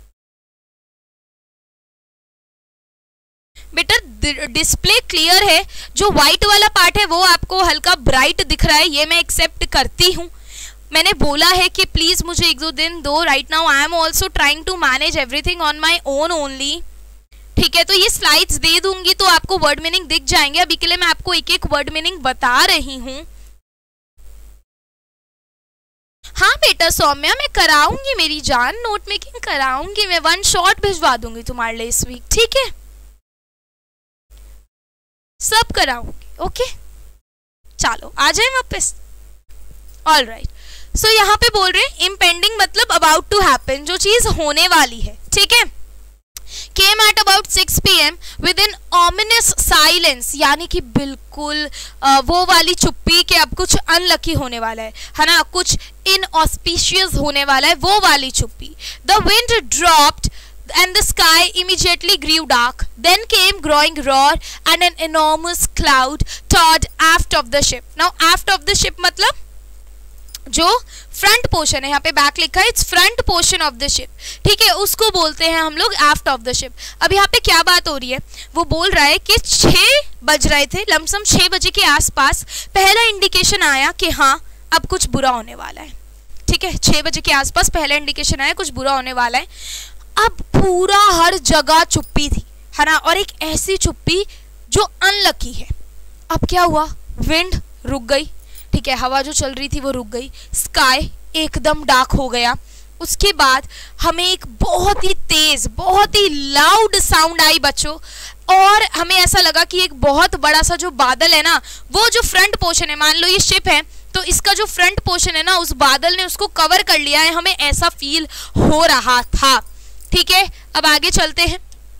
बेटा डिस्प्ले क्लियर है, जो व्हाइट वाला पार्ट है वो आपको हल्का ब्राइट दिख रहा है, ये मैं एक्सेप्ट करती हूँ. मैंने बोला है कि प्लीज मुझे 1-2 दिन दो. Right now I am also trying to manage everything on my own only, ठीक है? तो ये स्लाइड्स दे दूंगी तो आपको वर्ड मीनिंग दिख जाएंगे. अभी के लिए मैं आपको एक वर्ड मीनिंग बता रही हूं. हाँ बेटा सौम्या मैं कराऊंगी मेरी जान, नोट मेकिंग कराऊंगी मैं, 1 शॉट भिजवा दूंगी तुम्हारे लिए इस वीक, ठीक है? सब कराऊंगी. ओके चलो आ जाए वापस. All right. सो यहाँ पे बोल रहे हैं इम्पेंडिंग मतलब अबाउट टू हैपन, जो चीज होने वाली है, ठीक है। Came at about 6 PM with an ominous silence, यानी कि बिल्कुल वो वाली चुप्पी कि अब कुछ अनलकी होने वाला है ना, कुछ inauspicious होने वाला है, वो वाली चुप्पी। The wind dropped and the sky immediately grew dark. Then came growing roar and an enormous cloud towed aft of the ship. Now aft of the ship मतलब जो फ्रंट पोर्शन है, यहाँ पे बैक लिखा है, it's front portion of the ship, ठीक है, उसको बोलते हैं हम लोग एफ्ट ऑफ द शिप। अब यहाँ पे क्या बात हो रही है, वो बोल रहा है कि 6 बज रहे थे, लमसम 6 बजे के आसपास पहला इंडिकेशन आया कि हाँ अब कुछ बुरा होने वाला है, ठीक है, 6 बजे के आसपास पहला इंडिकेशन आया कुछ बुरा होने वाला है। अब पूरा हर जगह चुप्पी थी, है ना, और एक ऐसी चुप्पी जो अनलकी है। अब क्या हुआ, विंड रुक गई, ठीक है, हवा जो चल रही थी वो रुक गई, स्काई एकदम डार्क हो गया। उसके बाद हमें एक बहुत ही तेज, बहुत ही लाउड साउंड आई बच्चों, और हमें ऐसा लगा कि एक बहुत बड़ा सा जो बादल है ना, वो जो फ्रंट पोर्शन है, मान लो ये शिप है तो इसका जो फ्रंट पोर्शन है ना, उस बादल ने उसको कवर कर लिया है, हमें ऐसा फील हो रहा था, ठीक है। अब आगे चलते हैं।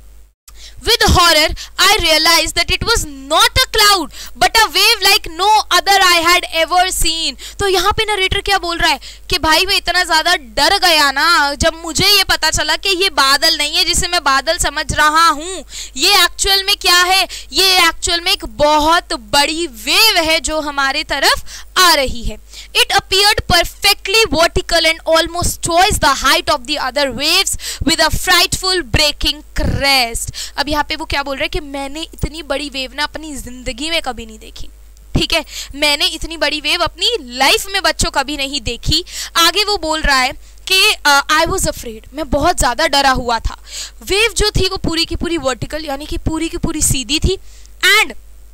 With horror, I realized that it was not a cloud, but a wave like no other I had ever seen. तो यहाँ पे नरेटर क्या बोल रहा है कि भाई मैं इतना ज़्यादा डर गया ना जब मुझे ये पता चला कि ये बादल नहीं है जिसे मैं बादल समझ रहा हूँ, ये एक्चुअल में क्या है, ये एक्चुअल में एक बहुत बड़ी वेव है जो हमारे तरफ आ रही है। It appeared perfectly vertical and almost twice the height of the other waves with a frightful breaking crest. अब यहाँ पे वो क्या बोल रहे हैं कि मैंने इतनी बड़ी वेव ना अपनी जिंदगी में कभी नहीं देखी, ठीक है, मैंने इतनी बड़ी वेव अपनी लाइफ में बच्चों कभी नहीं देखी। आगे वो बोल रहा है कि आई वॉज अफ्रेड, मैं बहुत ज़्यादा डरा हुआ था। वेव जो थी वो पूरी की पूरी वर्टिकल यानी कि पूरी की पूरी सीधी थी, एंड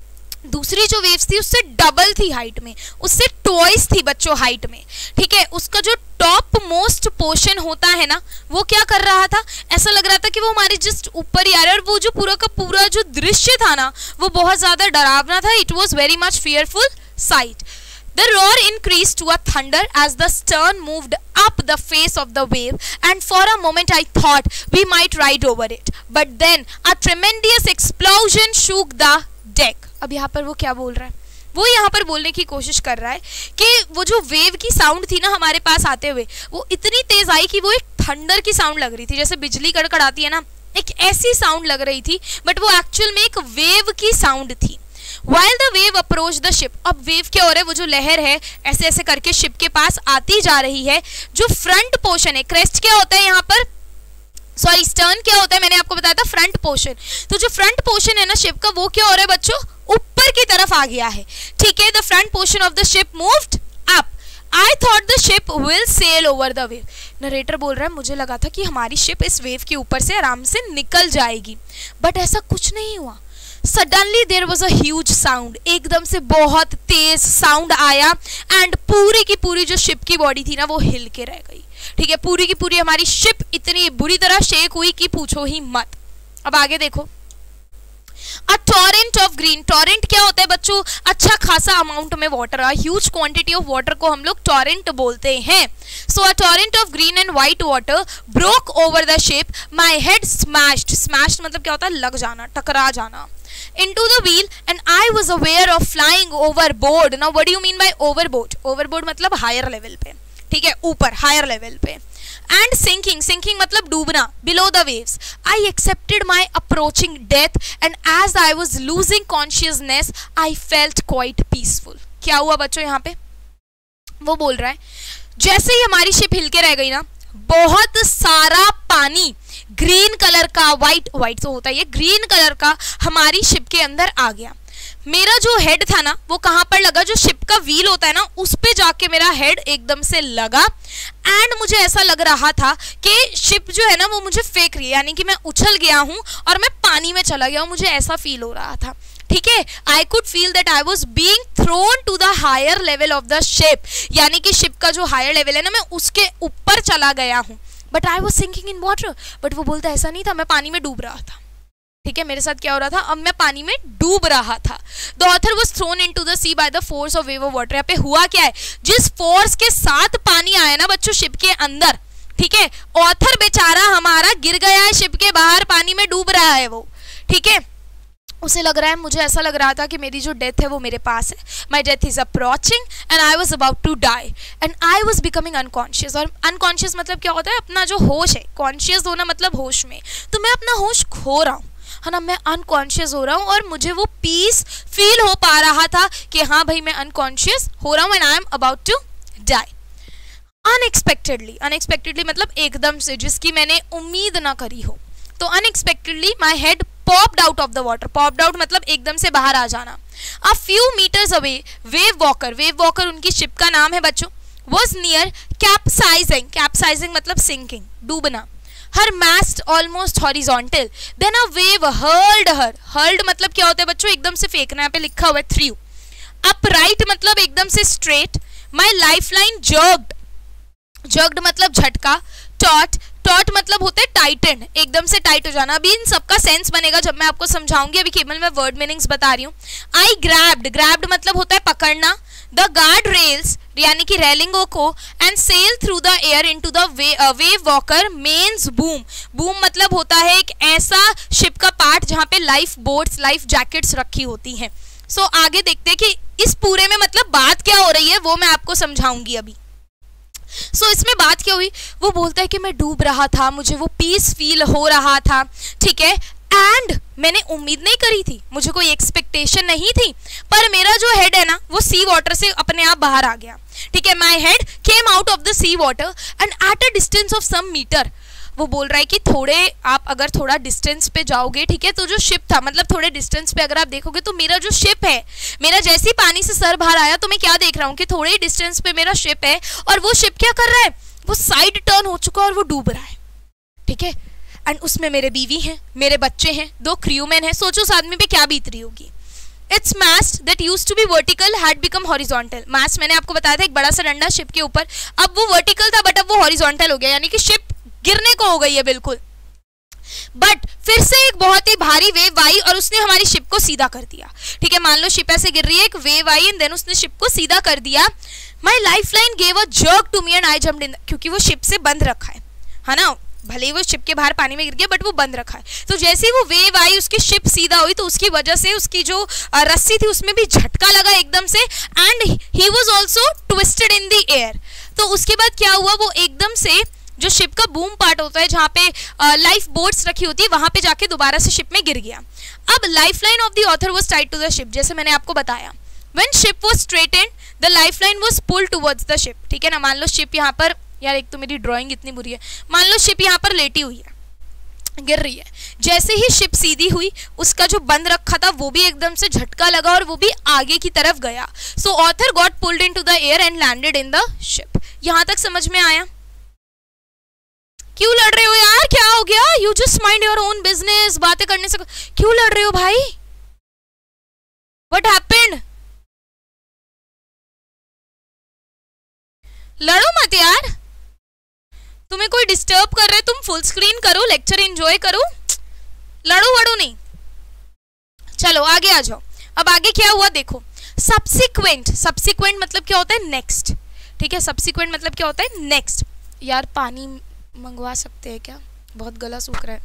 दूसरी जो वेव्स थी उससे डबल थी हाइट में, उससे ट्वाइस थी बच्चों हाइट में, ठीक है। उसका जो टॉप मोस्ट पोर्शन होता है ना, वो क्या कर रहा था, ऐसा लग रहा था कि वो हमारे जस्ट ऊपर ही आ रहा है, और वो जो पूरा का पूरा जो दृश्य था ना वो बहुत ज़्यादा डरावना था। It was very much fearful sight. The roar increased to a thunder as the stern moved up the face of the wave, and for a moment I thought we might ride over it. But then a tremendous explosion shook the deck. अब यहाँ पर वो क्या बोल रहा है, वो यहाँ पर बोलने की कोशिश कर रहा है कि वो जो वेव की साउंड थी ना हमारे पास आते हुए, वो इतनी तेज आई कि वो एक थंडर की साउंड लग रही थी, जैसे बिजली कड़कड़ाती है ना, एक ऐसी साउंड लग रही थी, बट वो एक्चुअल में एक वेव की साउंड थी। While the wave approached the ship, अब वेव क्या हो रहा है, वो जो लहर है ऐसे ऐसे करके शिप के पास आती जा रही है। जो फ्रंट पोर्शन है, क्रेस्ट क्या होता है यहाँ पर, सॉरी स्टर्न क्या होता है, मैंने आपको बताया था फ्रंट पोर्शन। तो जो फ्रंट पोर्शन है ना शिप का, वो क्या हो रहा है बच्चों, ऊपर की तरफ आ गया है, ठीक है। The front portion of the ship moved up. I thought the ship will sail over the wave. Narrator बोल रहा है मुझे लगा था कि हमारी शिप इस वेव के ऊपर से आराम से निकल जाएगी, बट ऐसा कुछ नहीं हुआ। Suddenly there was a huge sound, एकदम से बहुत तेज साउंड आया, एंड पूरी की पूरी जो शिप की बॉडी थी ना वो हिल के रह गई, ठीक है। पूरी की पूरी हमारी शिप इतनी बुरी तरह शेक हुई कि पूछो ही मत। अब आगे देखो, a torrent of green, torrent क्या होता है बच्चों, अच्छा खासा अमाउंट में water, huge quantity of water को हम लोग टॉरेंट बोलते हैं। So a torrent of green and white water broke over the ship, my head smashed, smashed मतलब क्या होता है, लग जाना, टकरा जाना, into the wheel, and I was aware of flying overboard. Now what do you mean by overboard? Overboard मतलब higher level पे, ठीक है, ऊपर higher level पे। And sinking, sinking मतलब डूबना, below the waves. I accepted my approaching death, and as I was losing consciousness, I felt quite peaceful. क्या हुआ बच्चों यहाँ पे, वो बोल रहा है जैसे ही हमारी शिप हिल के रह गई ना, बहुत सारा पानी ग्रीन कलर का, व्हाइट तो होता है ये, ग्रीन कलर का हमारी शिप के अंदर आ गया। मेरा जो हेड था ना वो कहाँ पर लगा, जो शिप का व्हील होता है ना उस पे जाके मेरा हेड एकदम से लगा, एंड मुझे ऐसा लग रहा था कि शिप जो है ना वो मुझे फेंक रही है, यानी कि मैं उछल गया हूँ और मैं पानी में चला गया हूँ, मुझे ऐसा फील हो रहा था, ठीक है। I could feel that I was being thrown to the higher level of the ship, यानी कि शिप का जो हायर लेवल है ना मैं उसके ऊपर चला गया हूँ। But I was sinking in water, but वो बोलता ऐसा नहीं था, मैं पानी में डूब रहा था। ठीक है, मेरे साथ क्या हो रहा था, अब मैं पानी में डूब रहा था। The author was thrown into the sea by the force of wave of water. यहाँ पे हुआ क्या है, जिस फोर्स के साथ पानी आया ना बच्चों शिप के अंदर, ठीक है, ऑथर बेचारा हमारा गिर गया है शिप के बाहर, पानी में डूब रहा है वो, ठीक है। उसे लग रहा है, मुझे ऐसा लग रहा था कि मेरी जो डेथ है वो मेरे पास है, my death is approaching and I was about to die and I was becoming unconscious. और अनकॉन्शियस मतलब क्या होता है, अपना जो होश है, कॉन्शियस होना मतलब होश में, तो मैं अपना होश खो रहा हूँ, है ना, मैं अनकॉन्शियस हो रहा हूँ और मुझे वो पीस फील हो पा रहा था कि हाँ भाई मैं अनकॉन्शियस हो रहा हूँ and I am about to die. Unexpectedly मतलब एकदम से, जिसकी मैंने उम्मीद ना करी हो। तो unexpectedly my head popped out of the water. Popped out मतलब एकदम से बाहर आ जाना। A few meters away Wave Walker उनकी शिप का नाम है बच्चों, वॉज नियर कैप्साइजिंग मतलब सिंकिंग, डूबना। Her mast almost horizontal, then a wave hurled मतलब क्या होता है बच्चों, एकदम से फेंकना, यहाँ पे लिखा हुआ है थ्रू। अपराइट मतलब एकदम से straight. My life line jerked मतलब झटका। टॉट मतलब होता है टाइटन, एकदम से टाइट हो जाना। अभी इन सबका सेंस बनेगा जब मैं आपको समझाऊंगी, अभी केवल मैं वर्ड मीनिंग्स बता रही हूँ। आई ग्रैब्ड मतलब होता है पकड़ना। द गार्ड रेल्स यानी कि रेलिंगों को, and sail through the air into the Wave Walker mains boom मतलब होता है एक ऐसा शिप का पार्ट जहाँ पे लाइफ बोट्स, लाइफ जैकेट्स रखी होती हैं। सो आगे देखते हैं कि इस पूरे में मतलब बात क्या हो रही है, वो मैं आपको समझाऊंगी अभी। इसमें बात क्या हुई, वो बोलता है कि मैं डूब रहा था, मुझे वो पीस फील हो रहा था, ठीक है, एंड मैंने उम्मीद नहीं करी थी, मुझे कोई एक्सपेक्टेशन नहीं थी, पर मेरा जो हेड है ना वो सी वाटर से अपने आप बाहर आ गया, ठीक है। My head came out of the sea water and at a distance of some meter. वो बोल रहा है कि आप अगर थोड़ा डिस्टेंस पे जाओगे, ठीक है, तो जो शिप था मतलब थोड़े डिस्टेंस पे अगर आप देखोगे तो मेरा जो शिप है, मेरा जैसे ही पानी से सर बाहर आया तो मैं क्या देख रहा हूँ कि थोड़े डिस्टेंस पे मेरा शिप है और वो शिप क्या कर रहा है, वो साइड टर्न हो चुका है और वो डूब रहा है, ठीक है। एंड उसमें मेरे बीवी हैं, मेरे बच्चे हैं, 2 क्रूमैन हैं। सोचो उस आदमी पे क्या बीत रही होगी। Its mast that used to be vertical had become horizontal. Mast मैंने आपको बताया था एक बड़ा सा डंडा शिप के ऊपर, अब वो वर्टिकल था बट अब वो हॉरिजॉन्टल हो गया, यानी कि शिप गिरने को हो गई है बिल्कुल। बट फिर से एक बहुत ही भारी वेव आई और उसने हमारी शिप को सीधा कर दिया, ठीक है। मान लो शिप ऐसे गिर रही है, एक वेव आई एंड देन उसने शिप को सीधा कर दिया। My life line gave a jerk to me and I jumped in, क्योंकि वो शिप से बंद रखा है ना, भले ही वो शिप के बाहर पानी में गिर गया बट वो बंद रखा है। तो जैसे ही वो वेव आई उसकी शिप सीधा हुई तो उसकी वजह से उसकी जो रस्सी थी उसमें भी झटका लगा एकदम से, and he was also twisted in the air. तो उसके बाद क्या हुआ, वो एकदम से जो शिप का बूम पार्ट होता है जहाँ पे लाइफ बोट्स रखी होती है वहां पे जाके दोबारा से शिप में गिर गया। अब life line of the author was tied to the ship, जैसे मैंने आपको बताया। When ship was straightened the life line was pulled towards the ship, ठीक है ना। मान लो शिप यहाँ पर, यार एक तो मेरी ड्राइंग इतनी बुरी है, मान लो शिप यहाँ पर लेटी हुई है, गिर रही है, जैसे ही शिप सीधी हुई उसका जो बंद रखा था वो भी एकदम से झटका लगा और वो भी आगे की तरफ गया। So author got pulled into the air and landed in the ship. यहाँ तक समझ में आया? क्यों लड़ रहे हो यार, क्या हो गया? You just mind your own business, बातें करने से क्यों लड़ रहे हो भाई? What happened? लड़ो मत यार, तुम्हें कोई डिस्टर्ब कर रहे, तुम फुल स्क्रीन करो, लेक्चर एंजॉय करो, लड़ो वड़ो नहीं। चलो आगे आ जाओ। अब आगे क्या हुआ देखो, सब्सिक्वेंट मतलब क्या होता है, नेक्स्ट, ठीक है। सब्सिक्वेंट मतलब क्या होता है, नेक्स्ट। यार पानी मंगवा सकते हैं क्या, बहुत गला सूख रहा है।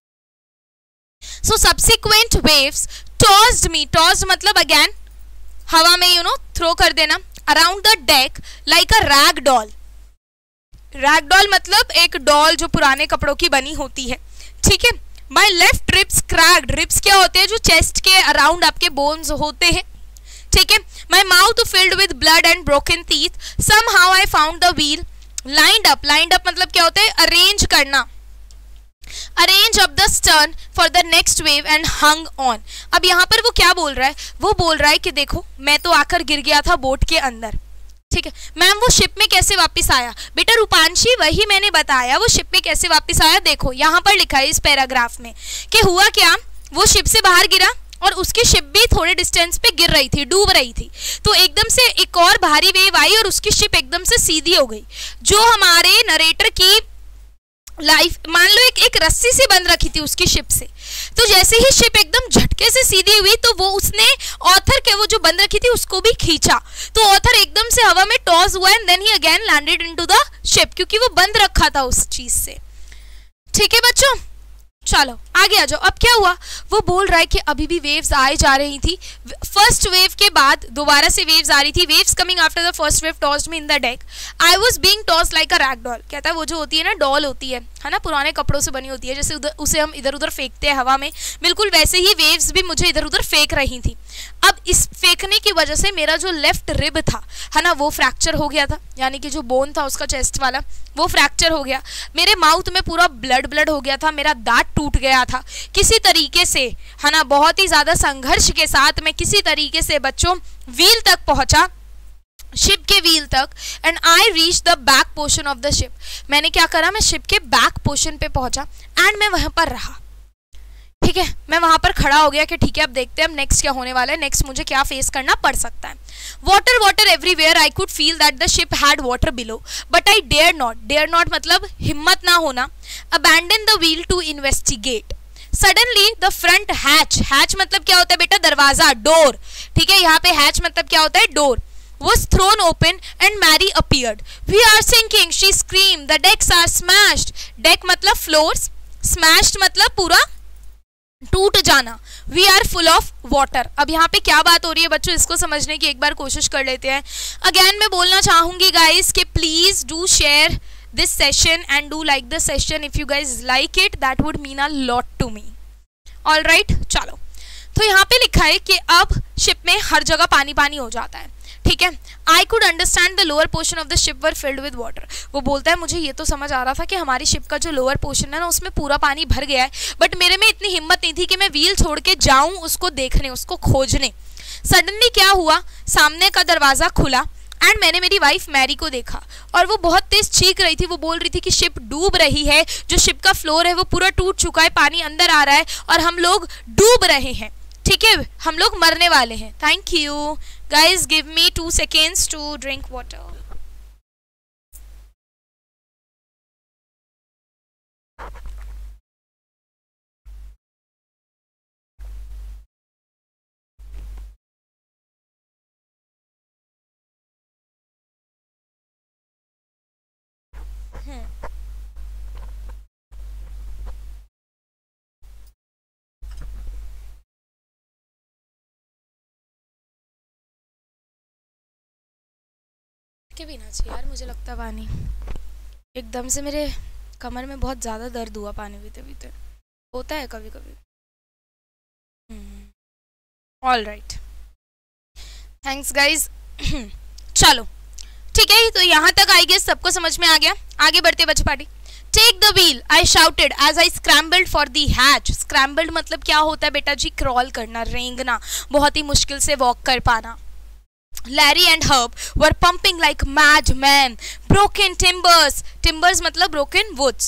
So subsequent waves tossed me, tossed मतलब अगेन हवा में थ्रो कर देना, around the deck like a rag doll. Rag doll मतलब एक डॉल जो पुराने कपड़ों की बनी होती है, ठीक है। My left ribs cracked, ribs क्या होते हैं, जो चेस्ट के अराउंड आपके बोन्स होते हैं, ठीक है। My mouth filled with blood and broken teeth, somehow I found the wheel lined up मतलब क्या होता है, अरेंज करना, arrange up the stern for the next wave and hung on. अब यहाँ पर वो क्या बोल रहा है, वो बोल रहा है कि देखो मैं तो आकर गिर गया था बोट के अंदर, ठीक है। मैम वो शिप में कैसे वापस आया? बेटा रूपांशी वही मैंने बताया, वो शिप में कैसे वापस आया। देखो यहाँ पर लिखा है इस पैराग्राफ में कि हुआ क्या, वो शिप से बाहर गिरा और उसकी शिप भी थोड़े डिस्टेंस पे गिर रही थी, डूब रही थी। तो एकदम से एक और भारी वेव आई और उसकी शिप एकदम से सीधी हो गई। जो हमारे नरेटर की लाइफ, मान लो एक रस्सी से बंद रखी थी उसकी शिप से, तो जैसे ही शिप एकदम झटके से सीधी हुई तो वो उसने ऑथर के वो जो बंद रखी थी उसको भी खींचा, तो ऑथर एकदम से हवा में टॉस हुआ and then he again landed into the ship, क्योंकि वो बंद रखा था उस चीज से। ठीक है बच्चों, चलो आगे आ जाओ। अब क्या हुआ, वो बोल रहा है कि अभी भी वेव्स आए जा रही थी, फर्स्ट वेव के बाद दोबारा से वेव्स आ रही थी, waves coming after the first wave tossed me in the deck, I was being tossed like a rag doll. कहता है वो जो होती है ना डॉल होती है ना, पुराने कपड़ों से बनी होती है, जैसे उसे हम इधर उधर फेंकते हैं हवा में, बिल्कुल वैसे ही वेव्स भी मुझे इधर उधर फेंक रही थी। अब इस फेंकने की वजह से मेरा जो लेफ्ट रिब था है ना वो फ्रैक्चर हो गया था, यानी कि जो बोन था उसका चेस्ट वाला वो फ्रैक्चर हो गया, मेरे माउथ में पूरा ब्लड हो गया था, मेरा दांत टूट गया था किसी तरीके से है ना, बहुत ही ज्यादा संघर्ष के साथ मैं किसी तरीके से बच्चों व्हील तक पहुंचा, शिप के व्हील तक, and I reach the back portion of the ship. मैंने क्या करा, मैं शिप के बैक पोर्शन पे पहुंचा एंड मैं वहां पर रहा। ठीक है, मैं वहां पर खड़ा हो गया कि ठीक है अब देखते हैं अब नेक्स्ट क्या होने वाला है, नेक्स्ट मुझे क्या फेस करना पड़ सकता है। Water water everywhere, I could feel that the ship had water below but I dare not मतलब हिम्मत ना होना, abandon the wheel to investigate. Suddenly the front hatch मतलब क्या होता है बेटा, दरवाजा, डोर। ठीक है, यहाँ पे हैच मतलब क्या होता है, door, was thrown open and Mary appeared. We are sinking, she screamed. The decks are smashed. Deck मतलब floors, smashed मतलब पूरा टूट जाना। We are full of water. अब यहाँ पे क्या बात हो रही है बच्चों, इसको समझने की एक बार कोशिश कर लेते हैं। अगेन मैं बोलना चाहूंगी गाइस कि please do share this session and do like the session if you guys like it, that would mean a lot to me. All right, चलो, तो यहाँ पे लिखा है कि अब शिप में हर जगह पानी पानी हो जाता है। ठीक है, I could understand the lower portion of the ship were filled with water. वो बोलता है मुझे ये तो समझ आ रहा था कि हमारी शिप का जो लोअर पोर्शन है ना उसमें पूरा पानी भर गया है, बट मेरे में इतनी हिम्मत नहीं थी कि मैं व्हील छोड़ के जाऊं उसको देखने, उसको खोजने। सडनली क्या हुआ, सामने का दरवाजा खुला एंड मैंने मेरी वाइफ मैरी को देखा और वो बहुत तेज चीख रही थी, वो बोल रही थी कि शिप डूब रही है, जो शिप का फ्लोर है वो पूरा टूट चुका है, पानी अंदर आ रहा है और हम लोग डूब रहे हैं। ठीक है, हम लोग मरने वाले हैं। Thank you guys, give me 2 seconds to drink water. के पीना चाहिए यार, मुझे लगता है पानी एकदम से मेरे कमर में बहुत ज़्यादा दर्द हुआ पानी पीते पीते, होता है कभी कभी। All right, thanks guys. चलो ठीक है, तो यहाँ तक आई गेस सबको समझ में आ गया। आगे बढ़ते बच्चे party. Take the wheel, I shouted as I scrambled for the hatch. Scrambled मतलब क्या होता है बेटा जी, क्रॉल करना, रेंगना, बहुत ही मुश्किल से वॉक कर पाना। Larry and Herb were pumping like madmen. Broken timbers. Timbers मतलब broken woods.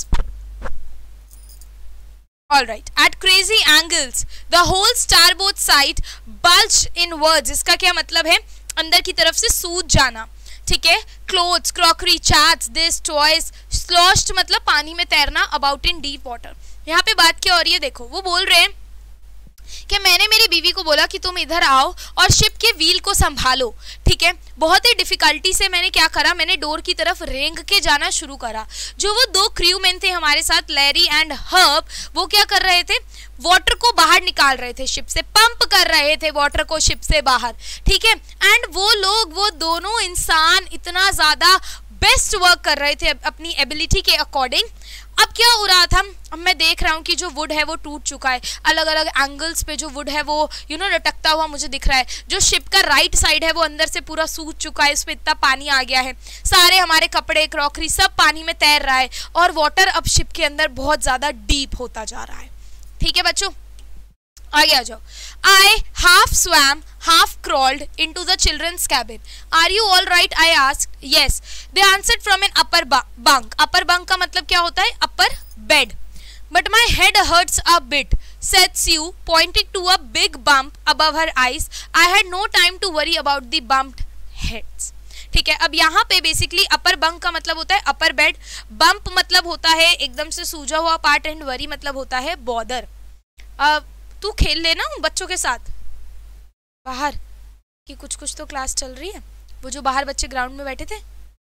All right. At crazy angles, the whole starboard side bulged inwards. इसका क्या मतलब है, अंदर की तरफ से सूज जाना। ठीक है, clothes, crockery, chats, this, toys, sloshed मतलब पानी में तैरना, about in deep water. यहाँ पे बात क्या हो रही है देखो, वो बोल रहे हैं कि मैंने मेरी बीवी को बोला कि तुम इधर आओ और शिप के व्हील को संभालो। ठीक है, बहुत ही डिफिकल्टी से मैंने क्या करा, मैंने डोर की तरफ रेंग के जाना शुरू करा। जो वो 2 क्रू मैन थे हमारे साथ, लैरी एंड हर्ब, वो क्या कर रहे थे, वाटर को बाहर निकाल रहे थे, शिप से पंप कर रहे थे वाटर को शिप से बाहर। ठीक है, एंड वो लोग, वो दोनों इंसान इतना ज्यादा बेस्ट वर्क कर रहे थे अपनी एबिलिटी के अकॉर्डिंग। अब क्या हो रहा था, अब मैं देख रहा हूँ कि जो वुड है वो टूट चुका है, अलग अलग एंगल्स पे जो वुड है वो लटकता हुआ मुझे दिख रहा है। जो शिप का राइट साइड है वो अंदर से पूरा सूज चुका है, इसमें इतना पानी आ गया है, सारे हमारे कपड़े, क्रॉकरी सब पानी में तैर रहा है और वाटर अब शिप के अंदर बहुत ज्यादा डीप होता जा रहा है। ठीक है बच्चों, आगे आ जाओ। I half swam, half crawled into the children's cabin. Are you all right? I asked. Yes. They answered from an upper bunk. Upper bunk का मतलब क्या होता है, upper bed. But my head hurts a bit, said Sue, pointing to a big bump above her eyes. I had no time to worry about the bumped heads. ठीक है, अब यहाँ पे बेसिकली अपर बंक का मतलब होता है अपर bed, bump मतलब होता है एकदम से सूजा हुआ पार्ट, एंड वरी मतलब होता है बॉर्डर। तू खेल लेना बच्चों के साथ बाहर, कि कुछ तो क्लास चल रही है। वो जो बाहर बच्चे ग्राउंड में बैठे थे,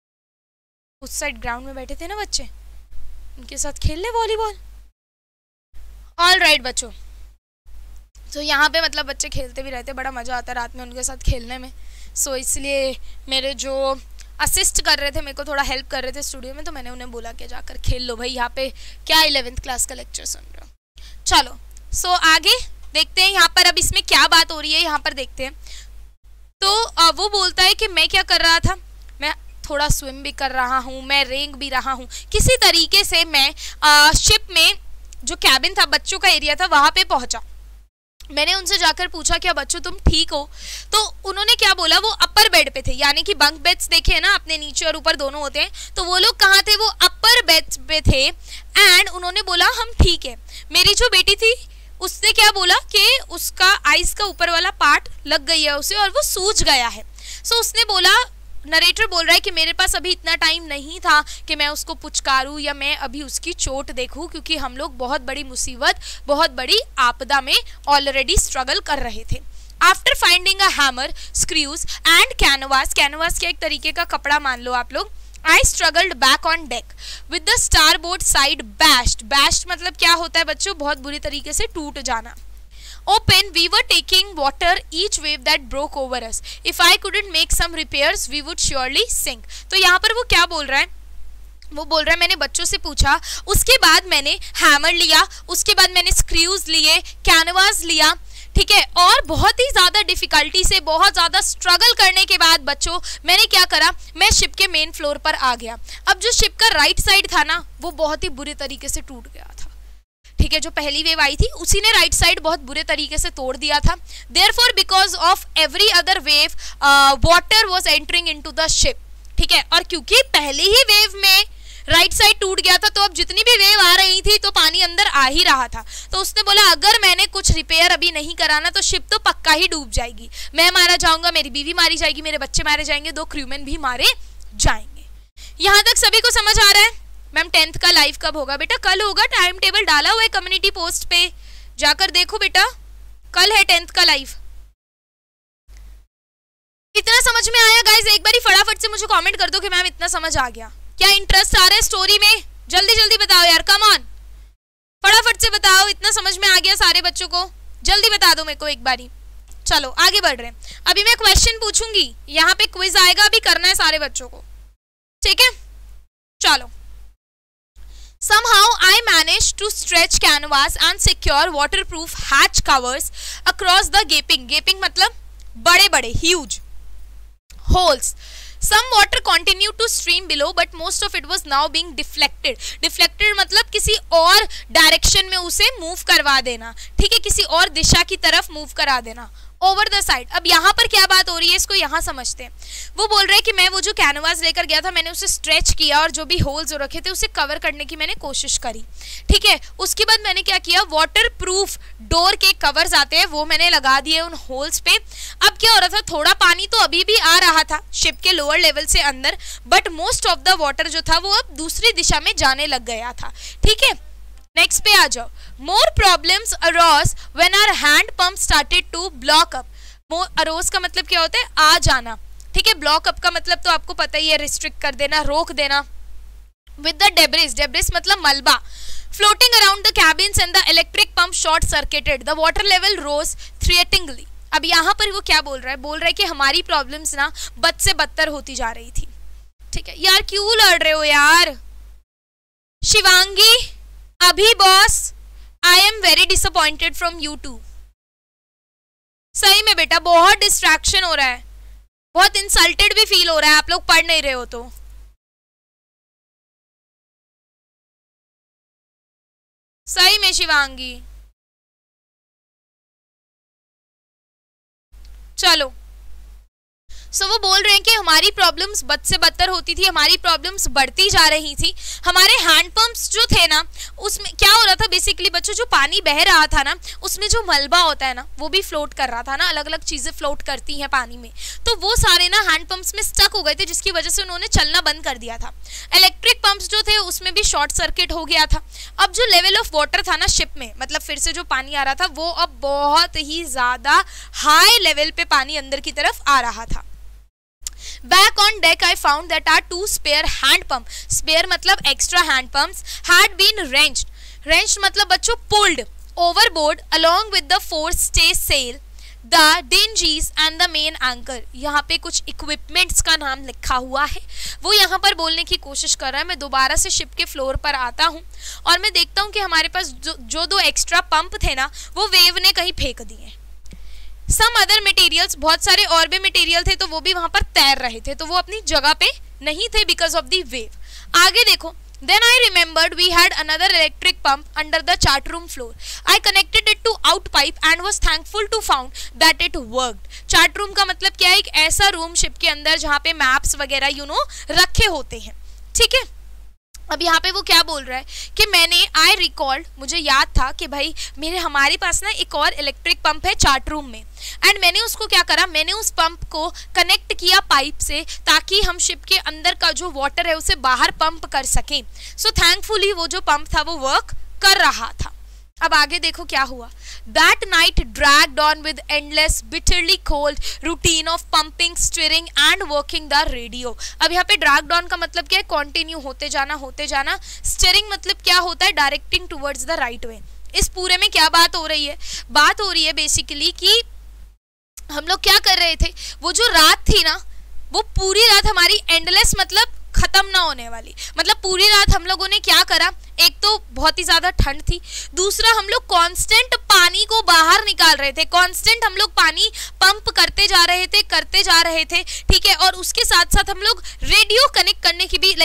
उस साइड ग्राउंड में बैठे थे ना बच्चे, उनके साथ खेल ले वॉलीबॉल। ऑल राइट बच्चों, तो यहाँ पे मतलब बच्चे खेलते भी रहते, बड़ा मज़ा आता है रात में उनके साथ खेलने में। सो इसलिए मेरे जो असिस्ट कर रहे थे, मेरे को थोड़ा हेल्प कर रहे थे स्टूडियो में, तो मैंने उन्हें बोला कि जाकर खेल लो भाई, यहाँ पे क्या 11th क्लास का लेक्चर सुन रहे हो। चलो सो आगे देखते हैं यहाँ पर अब इसमें क्या बात हो रही है, यहाँ पर देखते हैं। तो वो बोलता है कि मैं क्या कर रहा था, मैं थोड़ा स्विम भी कर रहा हूँ, मैं रेंग भी रहा हूँ, किसी तरीके से मैं शिप में जो कैबिन था, बच्चों का एरिया था, वहाँ पे पहुँचा। मैंने उनसे जाकर पूछा क्या बच्चों तुम ठीक हो, तो उन्होंने क्या बोला, वो अपर बेड पे थे, यानी कि बंक बेड्स देखे ना अपने, नीचे और ऊपर दोनों होते हैं, तो वो लोग कहाँ थे, वो अपर बेड पे थे। एंड उन्होंने बोला हम ठीक है। मेरी जो बेटी थी उसने क्या बोला कि उसका आइज का ऊपर वाला पार्ट लग गई है उसे और वो सूज गया है। सो उसने बोला, नरेटर बोल रहा है कि मेरे पास अभी इतना टाइम नहीं था कि मैं उसको पुचकारूं या मैं अभी उसकी चोट देखूं, क्योंकि हम लोग बहुत बड़ी मुसीबत, बहुत बड़ी आपदा में ऑलरेडी स्ट्रगल कर रहे थे। After finding a hammer, screws and canvas, canvas क्या एक तरीके का कपड़ा मान लो आप लोग, I struggled back on deck with the starboard side bashed. Bashed मतलब क्या होता है बच्चों, बहुत बुरी तरीके से टूट जाना। Open, we were taking water each wave that broke over us. If I couldn't make some repairs, we would surely sink. तो यहाँ पर वो क्या बोल रहा है, वो बोल रहा है मैंने बच्चों से पूछा, उसके बाद मैंने हैमर लिया, उसके बाद मैंने स्क्रूज लिए, कैनवास लिया, ठीक है, और बहुत ही ज़्यादा डिफ़िकल्टी से, बहुत ज़्यादा स्ट्रगल करने के बाद बच्चों मैंने क्या करा, मैं शिप के मेन फ्लोर पर आ गया। अब जो शिप का राइट साइड था ना, वो बहुत ही बुरे तरीके से टूट गया था, ठीक है, जो पहली वेव आई थी उसी ने राइट साइड बहुत बुरे तरीके से तोड़ दिया था। Therefore because of every other wave water was entering into the ship, ठीक है, और क्योंकि पहली ही वेव में राइट साइड टूट गया था, तो अब जितनी भी वेव आ रही थी तो पानी अंदर आ ही रहा था। तो उसने बोला अगर मैंने कुछ रिपेयर अभी नहीं कराना तो शिप तो पक्का ही डूब जाएगी, मैं मारा जाऊंगा, मेरी बीवी मारी जाएगी, मेरे बच्चे मारे जाएंगे, 2 क्रूमैन भी मारे जाएंगे। यहाँ तक सभी को समझ आ रहा है? मैम 10th का लाइव कब होगा? बेटा कल होगा, टाइम टेबल डाला हुआ है कम्युनिटी पोस्ट पे, जाकर देखो बेटा, कल है 10th का लाइव। इतना समझ में आया गाइज? एक बारी फटाफट से मुझे कमेंट कर दो कि मैम इतना समझ आ गया। क्या इंटरेस्ट आ रहा है स्टोरी में? जल्दी जल्दी बताओ यार, कम ऑन, फटाफट से बताओ, इतना समझ में आ गया सारे बच्चों को? जल्दी बता दो मेरे को एक बारी। चलो आगे बढ़ रहे हैं। अभी मैं क्वेश्चन पूछूंगी, यहाँ पे क्विज आएगा, अभी करना है सारे बच्चों को, ठीक है? चलो। Somehow I managed to stretch canvas and secure waterproof hatch covers across the gaping. Gaping मतलब बड़े बड़े, huge holes. Some water continued to stream below, but most of it was now being deflected. Deflected मतलब किसी और direction में उसे move करवा देना, ठीक है, किसी और दिशा की तरफ मूव करा देना, ओवर द साइड। अब यहाँ पर क्या बात हो रही है, इसको यहाँ समझते हैं। वो बोल रहे हैं कि मैं वो जो कैनवास लेकर गया था, मैंने उसे स्ट्रेच किया और जो भी होल्स रखे थे उसे कवर करने की मैंने कोशिश करी, ठीक है। उसके बाद मैंने क्या किया, वाटर प्रूफ डोर के कवर्स आते हैं वो मैंने लगा दिए उन होल्स पे। अब क्या हो रहा था, थोड़ा पानी तो अभी भी आ रहा था शिप के लोअर लेवल से अंदर, but most of the water जो था वो अब दूसरी दिशा में जाने लग गया था, ठीक है। नेक्स्ट पे आ जाओ। More problems arose when our hand pump started to block up. More arose का मतलब क्या होता है, आ जाना, ठीक है। ब्लॉक अप का मतलब तो आपको पता ही है, रिस्ट्रिक्ट कर देना, रोक देना। विद द डेब्रिस, डेब्रिस मतलब मलबा, floating around the cabins and the electric pump short circuited, the water level rose threateningly. अब यहाँ पर वो क्या बोल रहा है, बोल रहा है कि हमारी प्रॉब्लम्स ना बद से बदतर होती जा रही थी, ठीक है। यार क्यों लड़ रहे हो यार? शिवांगी, अभी boss, I am very disappointed from you too. सही में बेटा बहुत डिस्ट्रैक्शन हो रहा है, बहुत इंसल्टेड भी फील हो रहा है, आप लोग पढ़ नहीं रहे हो तो। सही में शिवांगी, चलो। सो वो बोल रहे हैं कि हमारी प्रॉब्लम्स बद से बदतर होती थी, हमारी प्रॉब्लम्स बढ़ती जा रही थी। हमारे हैंड पंप्स जो थे ना, उसमें क्या हो रहा था, बेसिकली बच्चों जो पानी बह रहा था ना उसमें जो मलबा होता है ना वो भी फ्लोट कर रहा था ना, अलग अलग चीजें फ्लोट करती हैं पानी में, तो वो सारे ना हैंड पंप्स में स्टक हो गए थे जिसकी वजह से उन्होंने चलना बंद कर दिया था। इलेक्ट्रिक पंप्स जो थे उसमें भी शॉर्ट सर्किट हो गया था। अब जो लेवल ऑफ वाटर था ना शिप में, मतलब फिर से जो पानी आ रहा था वो अब बहुत ही ज्यादा हाई लेवल पे पानी अंदर की तरफ आ रहा था। Back on deck, I found that our 2 spare hand pump, spare मतलब extra hand pumps, had been wrenched. Wrenched मतलब बच्चों pulled overboard along with the forestay sail, the dinghies and the main anchor. यहाँ पे कुछ equipments का नाम लिखा हुआ है, वो यहाँ पर बोलने की कोशिश कर रहा है। मैं दोबारा से शिप के फ्लोर पर आता हूँ और मैं देखता हूँ कि हमारे पास जो 2 एक्स्ट्रा पंप थे ना वो वेव ने कहीं फेंक दिए। सम अदर मटेरियल्स, बहुत सारे और भी मटेरियल थे तो वो भी वहां पर तैर रहे थे, तो वो अपनी जगह पे नहीं थे बिकॉज ऑफ द वेव। आगे देखो, then I remembered we had another electric pump under the chart room floor. I connected it to out pipe and was thankful to found that it worked. Chart room का मतलब क्या है? एक ऐसा room ship के अंदर जहाँ पे मैप्स वगैरह रखे होते हैं, ठीक है। अब यहाँ पे वो क्या बोल रहा है कि आई रिकॉल्ड, मुझे याद था कि भाई हमारे पास ना एक और इलेक्ट्रिक पंप है चार्ट रूम में, एंड मैंने उसको क्या करा, मैंने उस पंप को कनेक्ट किया पाइप से ताकि हम शिप के अंदर का जो वाटर है उसे बाहर पंप कर सकें। सो थैंकफुली वो जो पंप था वो वर्क कर रहा था। अब आगे देखो क्या हुआ। That night dragged on with endless, bitterly cold routine of pumping, stirring and working the radio. अब यहाँ पे dragged on का मतलब क्या है? कंटिन्यू होते जाना। Steering मतलब क्या होता है? Directing towards the right way. इस पूरे में क्या बात हो रही है? बात हो रही है बेसिकली कि हम लोग क्या कर रहे थे, वो जो रात थी ना वो पूरी रात हमारी एंडलेस मतलब खत्म ना होने वाली, मतलब पूरी रात हम लोगों ने क्या करा, एक तो बहुत ही ज्यादा ठंड थी, दूसरा हम लोग कांस्टेंट पानी को बाहर निकाल रहे थे, कांस्टेंट हम लोग पानी पंप करते जा रहे थे, ठीक है। और उसके साथ साथ हम लोग रेडियो कनेक्ट करने की भी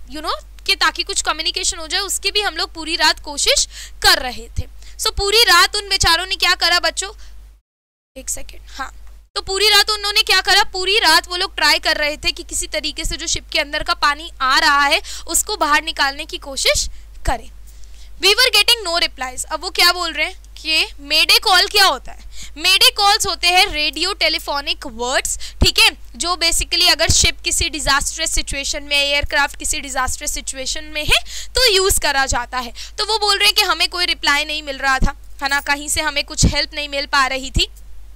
कि ताकि कुछ कम्युनिकेशन हो जाए उसकी भी हम लोग पूरी रात कोशिश कर रहे थे। सो पूरी रात उन बेचारों ने क्या करा बच्चों, एक सेकेंड, हाँ, तो पूरी रात उन्होंने क्या करा, पूरी रात वो लोग ट्राई कर रहे थे कि किसी तरीके से जो शिप के अंदर का पानी आ रहा है उसको बाहर निकालने की कोशिश करें। We were getting no replies. अब वो क्या बोल रहे हैं कि मेडे कॉल क्या होता है? मेडे कॉल्स होते हैं रेडियो टेलीफोनिक वर्ड्स, ठीक है, जो बेसिकली अगर शिप किसी डिजास्टरस सिचुएशन में, एयरक्राफ्ट किसी डिजास्टरस सिचुएशन में है तो यूज करा जाता है। तो वो बोल रहे हैं कि हमें कोई रिप्लाई नहीं मिल रहा था, है ना, कहीं से हमें कुछ हेल्प नहीं मिल पा रही थी।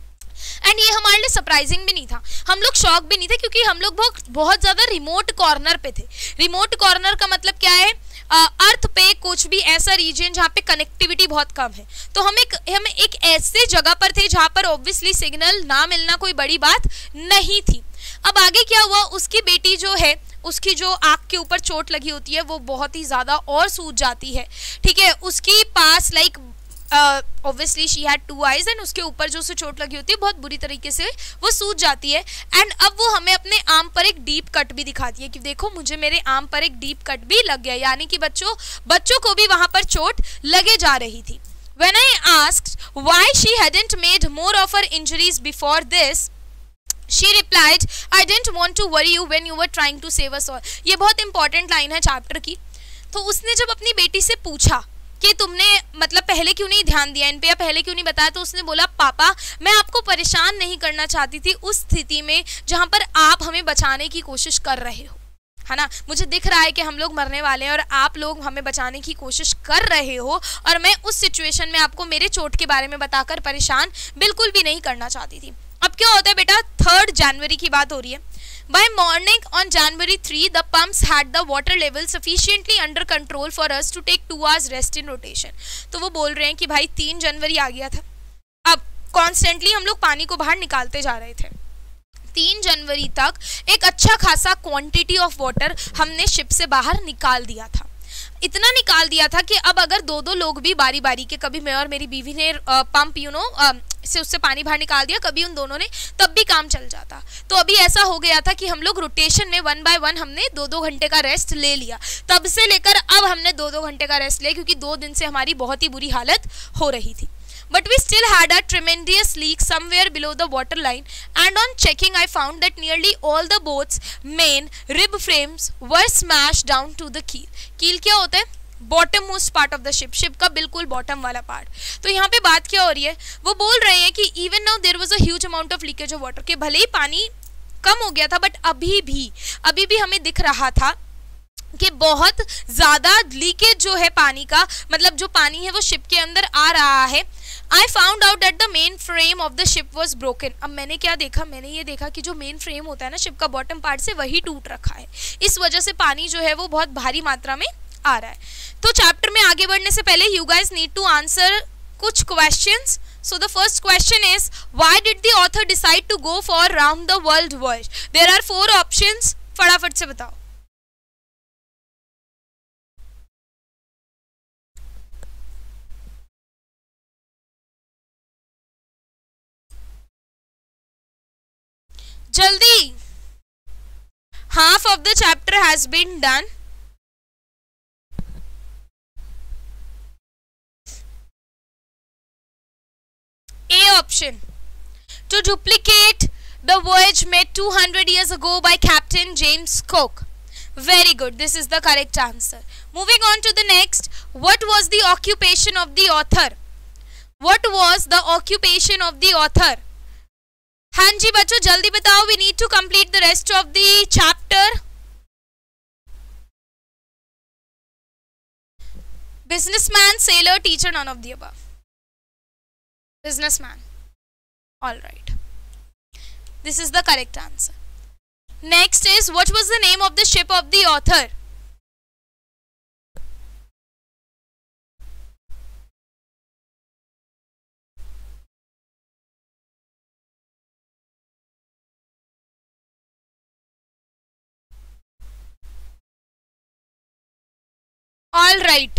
एंड ये हमारे लिए सरप्राइजिंग भी नहीं था, हम लोग शॉक भी नहीं थे, क्योंकि हम लोग बहुत ज़्यादा रिमोट कॉर्नर पे थे। रिमोट कॉर्नर का मतलब क्या है? अर्थ पे कुछ भी ऐसा रीजन जहाँ पे कनेक्टिविटी बहुत कम है, तो हम एक ऐसे जगह पर थे जहाँ पर ऑब्वियसली सिग्नल ना मिलना कोई बड़ी बात नहीं थी। अब आगे क्या हुआ, उसकी बेटी जो है उसकी जो आँख के ऊपर चोट लगी होती है वो बहुत ही ज़्यादा और सूज जाती है, ठीक है। उसके पास like obviously she had 2 eyes, and उसके ऊपर जो उसे चोट लगी होती है बहुत बुरी तरीके से वो सूज जाती है। एंड अब वो हमें अपने आर्म पर एक डीप कट भी दिखाती है कि देखो मुझे मेरे आर्म पर एक डीप कट भी लग गया, यानी कि बच्चों को भी वहां पर चोट लगे जा रही थी। When I asked why she hadn't made more of her injuries before this, she replied, I didn't want to worry you when you were trying to save us all. ये बहुत इंपॉर्टेंट लाइन है chapter की। तो उसने जब अपनी बेटी से पूछा कि तुमने मतलब पहले क्यों नहीं ध्यान दिया इन पे या पहले क्यों नहीं बताया, तो उसने बोला पापा मैं आपको परेशान नहीं करना चाहती थी उस स्थिति में जहाँ पर आप हमें बचाने की कोशिश कर रहे हो, है ना। मुझे दिख रहा है कि हम लोग मरने वाले हैं और आप लोग हमें बचाने की कोशिश कर रहे हो, और मैं उस सिचुएशन में आपको मेरे चोट के बारे में बताकर परेशान बिल्कुल भी नहीं करना चाहती थी। अब क्या होता है बेटा, 3 जनवरी की बात हो रही है। By morning on January 3, the pumps had the water level sufficiently under control for us to take 2 hours rest in rotation. तो वो बोल रहे हैं कि भाई 3 जनवरी आ गया था, अब कॉन्स्टेंटली हम लोग पानी को बाहर निकालते जा रहे थे। 3 जनवरी तक एक अच्छा खासा क्वांटिटी ऑफ वाटर हमने शिप से बाहर निकाल दिया था। इतना निकाल दिया था कि अब अगर 2 लोग भी बारी बारी के, कभी मैं और मेरी बीवी ने पंप से उससे पानी बाहर निकाल दिया, कभी उन दोनों ने, तब भी काम चल जाता। तो अभी ऐसा हो गया था कि हम लोग रोटेशन में 1 बाय 1 हमने 2-2 घंटे का रेस्ट ले लिया। तब से लेकर अब हमने 2-2 घंटे का रेस्ट लिया, क्योंकि 2 दिन से हमारी बहुत ही बुरी हालत हो रही थी। But we still had a tremendous leak somewhere below the water line, and on checking I found that nearly all the boat's main rib frames were smashed down to the keel. Keel क्या होता है? Bottom most part of the ship, ship का बिल्कुल bottom वाला part. तो यहाँ पे बात क्या हो रही है, वो बोल रहे हैं कि even now there was a huge amount of leakage of water, कि भले ही पानी कम हो गया था बट अभी भी हमें दिख रहा था कि बहुत ज़्यादा लीकेज जो है पानी का, मतलब जो पानी है वो शिप के अंदर आ रहा है। I found out that the main frame of the ship was broken। अब मैंने क्या देखा, मैंने ये देखा कि जो मेन फ्रेम होता है ना शिप का बॉटम पार्ट से, वही टूट रखा है, इस वजह से पानी जो है वो बहुत भारी मात्रा में आ रहा है। तो चैप्टर में आगे बढ़ने से पहले you guys need to answer कुछ questions. So the first question is, why did the author decide to go for round the world voyage? There are 4 options, फटाफट से बताओ। जल्दी, half of the chapter has been done। A option, to duplicate the voyage made 200 years ago by Captain James Cook। Very good, this is the correct answer। Moving on to the next, what was the occupation of the author? What was the occupation of the author? हाँ जी बच्चों जल्दी बताओ, we need to complete the rest of the chapter। Businessman, sailor, teacher, none of the above। Businessman, all right, this is the correct answer। Next is, what was the name of the ship of the author? All right,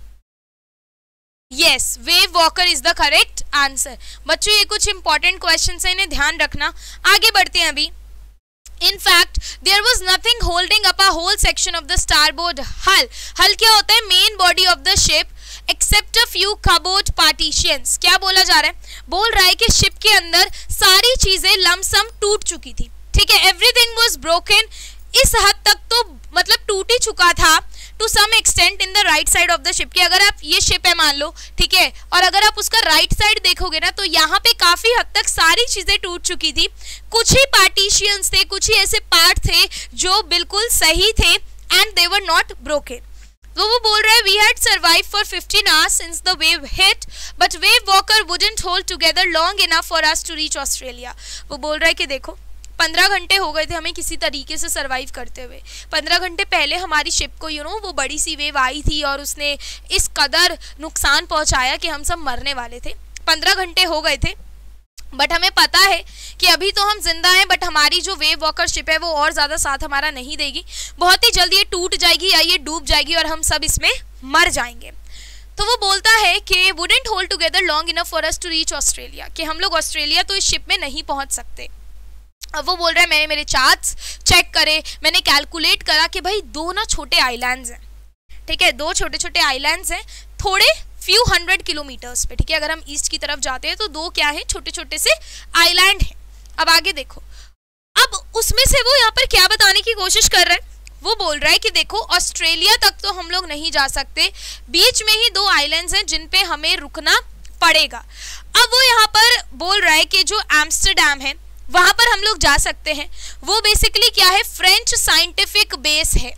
yes, wave walker is the correct answer। बच्चों ये कुछ important questions हैं, इन्हें ध्यान रखना। आगे बढ़ते हैं अभी। In fact, there was nothing holding up a whole section of the starboard hull। hull क्या होता है, main body of the ship, except a few cupboard partitions। क्या बोला जा रहा है, बोल रहा है कि शिप के अंदर सारी चीजें लमसम टूट चुकी थी, ठीक है, एवरीथिंग वाज ब्रोकन। इस हद तक तो मतलब टूट ही चुका था to some extent in the right side of the ship, कि अगर आप, ये शिप है मान लो, ठीक है, और अगर आप उसका राइट साइड देखोगे ना तो यहाँ पे काफी हद तक सारी चीजें टूट चुकी थी। कुछ ही पार्टीशियंस थे, कुछ ही ऐसे पार्ट थे जो बिल्कुल सही थे, and they were not broken. तो वो बोल रहा है, we had survive for 15 hours since the wave hit, but Wave Walker wouldn't hold together long enough for us to reach Australia. वो बोल रहा है कि देखो 15 घंटे हो गए थे हमें किसी तरीके से सरवाइव करते हुए। 15 घंटे पहले हमारी शिप को वो बड़ी सी वेव आई थी और उसने इस कदर नुकसान पहुंचाया कि हम सब मरने वाले थे। 15 घंटे हो गए थे, बट हमें पता है कि अभी तो हम जिंदा हैं, बट हमारी जो वेव वॉकर शिप है वो और ज़्यादा साथ हमारा नहीं देगी, बहुत ही जल्दी ये टूट जाएगी या ये डूब जाएगी और हम सब इसमें मर जाएंगे। तो वो बोलता है कि wouldn't hold together long enough for us to reach Australia, कि हम लोग ऑस्ट्रेलिया तो इस शिप में नहीं पहुंच सकते। अब वो बोल रहा है, मैंने मेरे चार्ट्स चेक करे, मैंने कैलकुलेट करा कि भाई 2 ना छोटे आइलैंड्स हैं, ठीक है, 2 छोटे छोटे आइलैंड्स हैं, थोड़े फ्यू 100 किलोमीटर्स पे, ठीक है, अगर हम ईस्ट की तरफ जाते हैं तो 2 क्या है, छोटे छोटे से आइलैंड हैं। अब आगे देखो, अब उसमें से वो यहाँ पर क्या बताने की कोशिश कर रहा है, वो बोल रहा है कि देखो ऑस्ट्रेलिया तक तो हम लोग नहीं जा सकते, बीच में ही 2 आइलैंड्स हैं जिन पे हमें रुकना पड़ेगा। अब वो यहाँ पर बोल रहा है कि जो एम्स्टरडैम है वहां पर हम लोग जा सकते हैं, वो बेसिकली क्या है, फ्रेंच साइंटिफिक बेस है,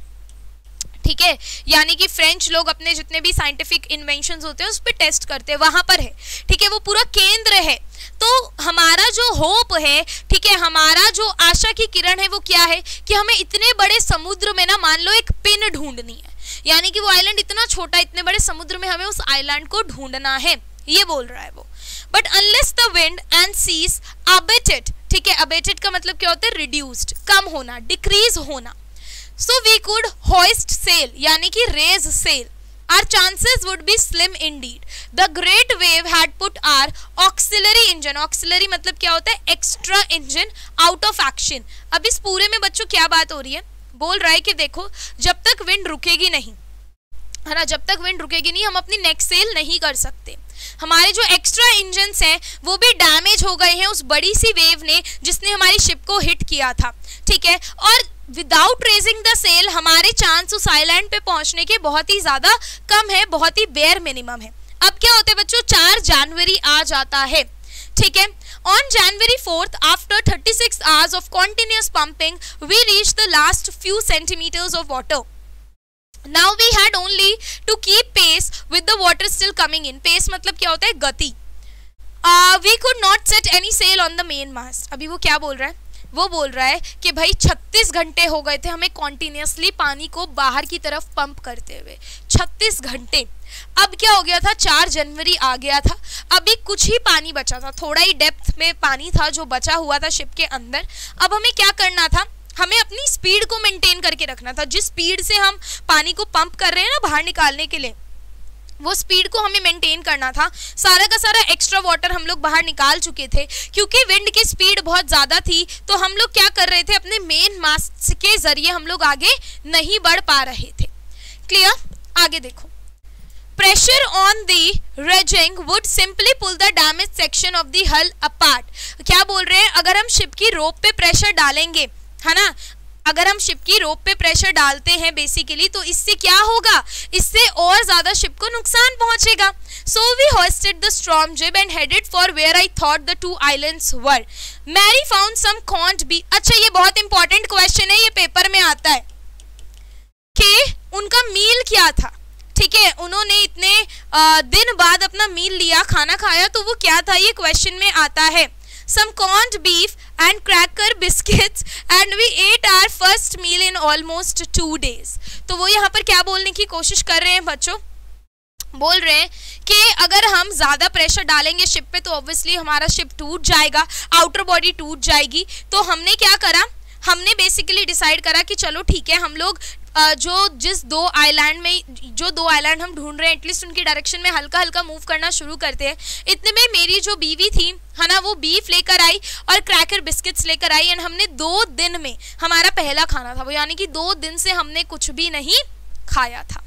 ठीक है, यानी कि फ्रेंच लोग अपने जितने भी साइंटिफिक इन्वेंशंस होते हैं उस पर टेस्ट करते हैं, वहां पर है, ठीक है, वो पूरा केंद्र है। तो हमारा जो होप है, ठीक है, हमारा जो आशा की किरण है वो क्या है कि हमें इतने बड़े समुद्र में ना मान लो एक पिन ढूंढनी है, यानी कि वो आइलैंड इतना छोटा, इतने बड़े समुद्र में हमें उस आइलैंड को ढूंढना है, ये बोल रहा है वो। But unless the wind and seas abated, ठीक है, अबेटेड का मतलब क्या होता है, रिड्यूस्ड, कम होना, डिक्रीज होना, so we could hoist sail, यानी कि raise sail, our chances would be slim indeed। The great wave had put our auxiliary engine, auxiliary मतलब क्या होता है, extra engine, out of action. अब इस पूरे में बच्चों क्या बात हो रही है, बोल रहा है कि देखो जब तक विंड रुकेगी नहीं, है ना, जब तक विंड रुकेगी नहीं हम अपनी नेक सेल नहीं कर सकते। हमारे जो एक्स्ट्रा इंजन्स हैं वो भी डैमेज हो गए हैं उस बड़ी सी वेव ने जिसने हमारी शिप को हिट किया था, ठीक है, और विदाउट रेजिंग द सेल हमारे चांस उस आइलैंड पे पहुंचने के बहुत ही ज्यादा कम है, बहुत ही बेयर मिनिमम है। अब क्या होता है बच्चों, 4 जनवरी आ जाता है, ठीक है। On January 4th, after 36 hours of continuous pumping, we reached the last few centimeters of water. Now we had only to keep pace with the water still coming in. Pace मतलब क्या होता है, गति। We could not set any sail on the main mast. अभी वो क्या बोल रहा है, वो बोल रहा है कि भाई 36 घंटे हो गए थे हमें कॉन्टिन्यूसली पानी को बाहर की तरफ पंप करते हुए, 36 घंटे। अब क्या हो गया था, 4 जनवरी आ गया था, अभी कुछ ही पानी बचा था, थोड़ा ही डेप्थ में पानी था जो बचा हुआ था शिप के अंदर। अब हमें क्या करना था, हमें अपनी स्पीड को मेंटेन करके रखना था। जिस स्पीड से हम पानी को पंप कर रहे हैं ना बाहर निकालने के लिए, वो स्पीड को हमें मेंटेन करना था। सारा का सारा एक्स्ट्रा वाटर हम लोग बाहर निकाल चुके थे। क्योंकि विंड की स्पीड बहुत ज़्यादा थी तो हम लोग क्या कर रहे थे, अपने मेन मास्ट के जरिए हम लोग आगे नहीं बढ़ पा रहे थे। क्लियर? आगे देखो, pressure on the rigging would simply pull the damaged section of the hull apart. क्या बोल रहे हैं, अगर हम शिप की रोप पे प्रेशर डालेंगे, है ना, अगर हम शिप की रोप पे प्रेशर डालते हैं बेसिकली, तो इससे क्या होगा, इससे और ज्यादा शिप को नुकसान पहुंचेगा। So we hoisted the storm jib and headed for where I thought the 2 islands were. Mary found some corned beef. अच्छा, ये बहुत इंपॉर्टेंट क्वेश्चन है, ये पेपर में आता है कि उनका मील क्या था, ठीक है। उन्होंने इतने दिन बाद अपना मील लिया, खाना खाया, तो वो क्या था, ये क्वेश्चन में आता है। Some corned beef and cracker biscuits and we ate our first meal in almost 2 days. तो वो यहाँ पर क्या बोलने की कोशिश कर रहे हैं बच्चों, बोल रहे हैं कि अगर हम ज़्यादा प्रेशर डालेंगे शिप पे तो ऑब्वियसली हमारा शिप टूट जाएगा, आउटर बॉडी टूट जाएगी। तो हमने क्या करा, हमने बेसिकली डिसाइड करा कि चलो ठीक है, हम लोग जो 2 आइलैंड हम ढूंढ रहे हैं, एटलीस्ट उनकी डायरेक्शन में हल्का हल्का मूव करना शुरू करते हैं। इतने में मेरी जो बीवी थी, है ना, वो बीफ लेकर आई और क्रैकर बिस्किट्स लेकर आई। एंड हमने 2 दिन में हमारा पहला खाना था वो, यानी कि 2 दिन से हमने कुछ भी नहीं खाया था।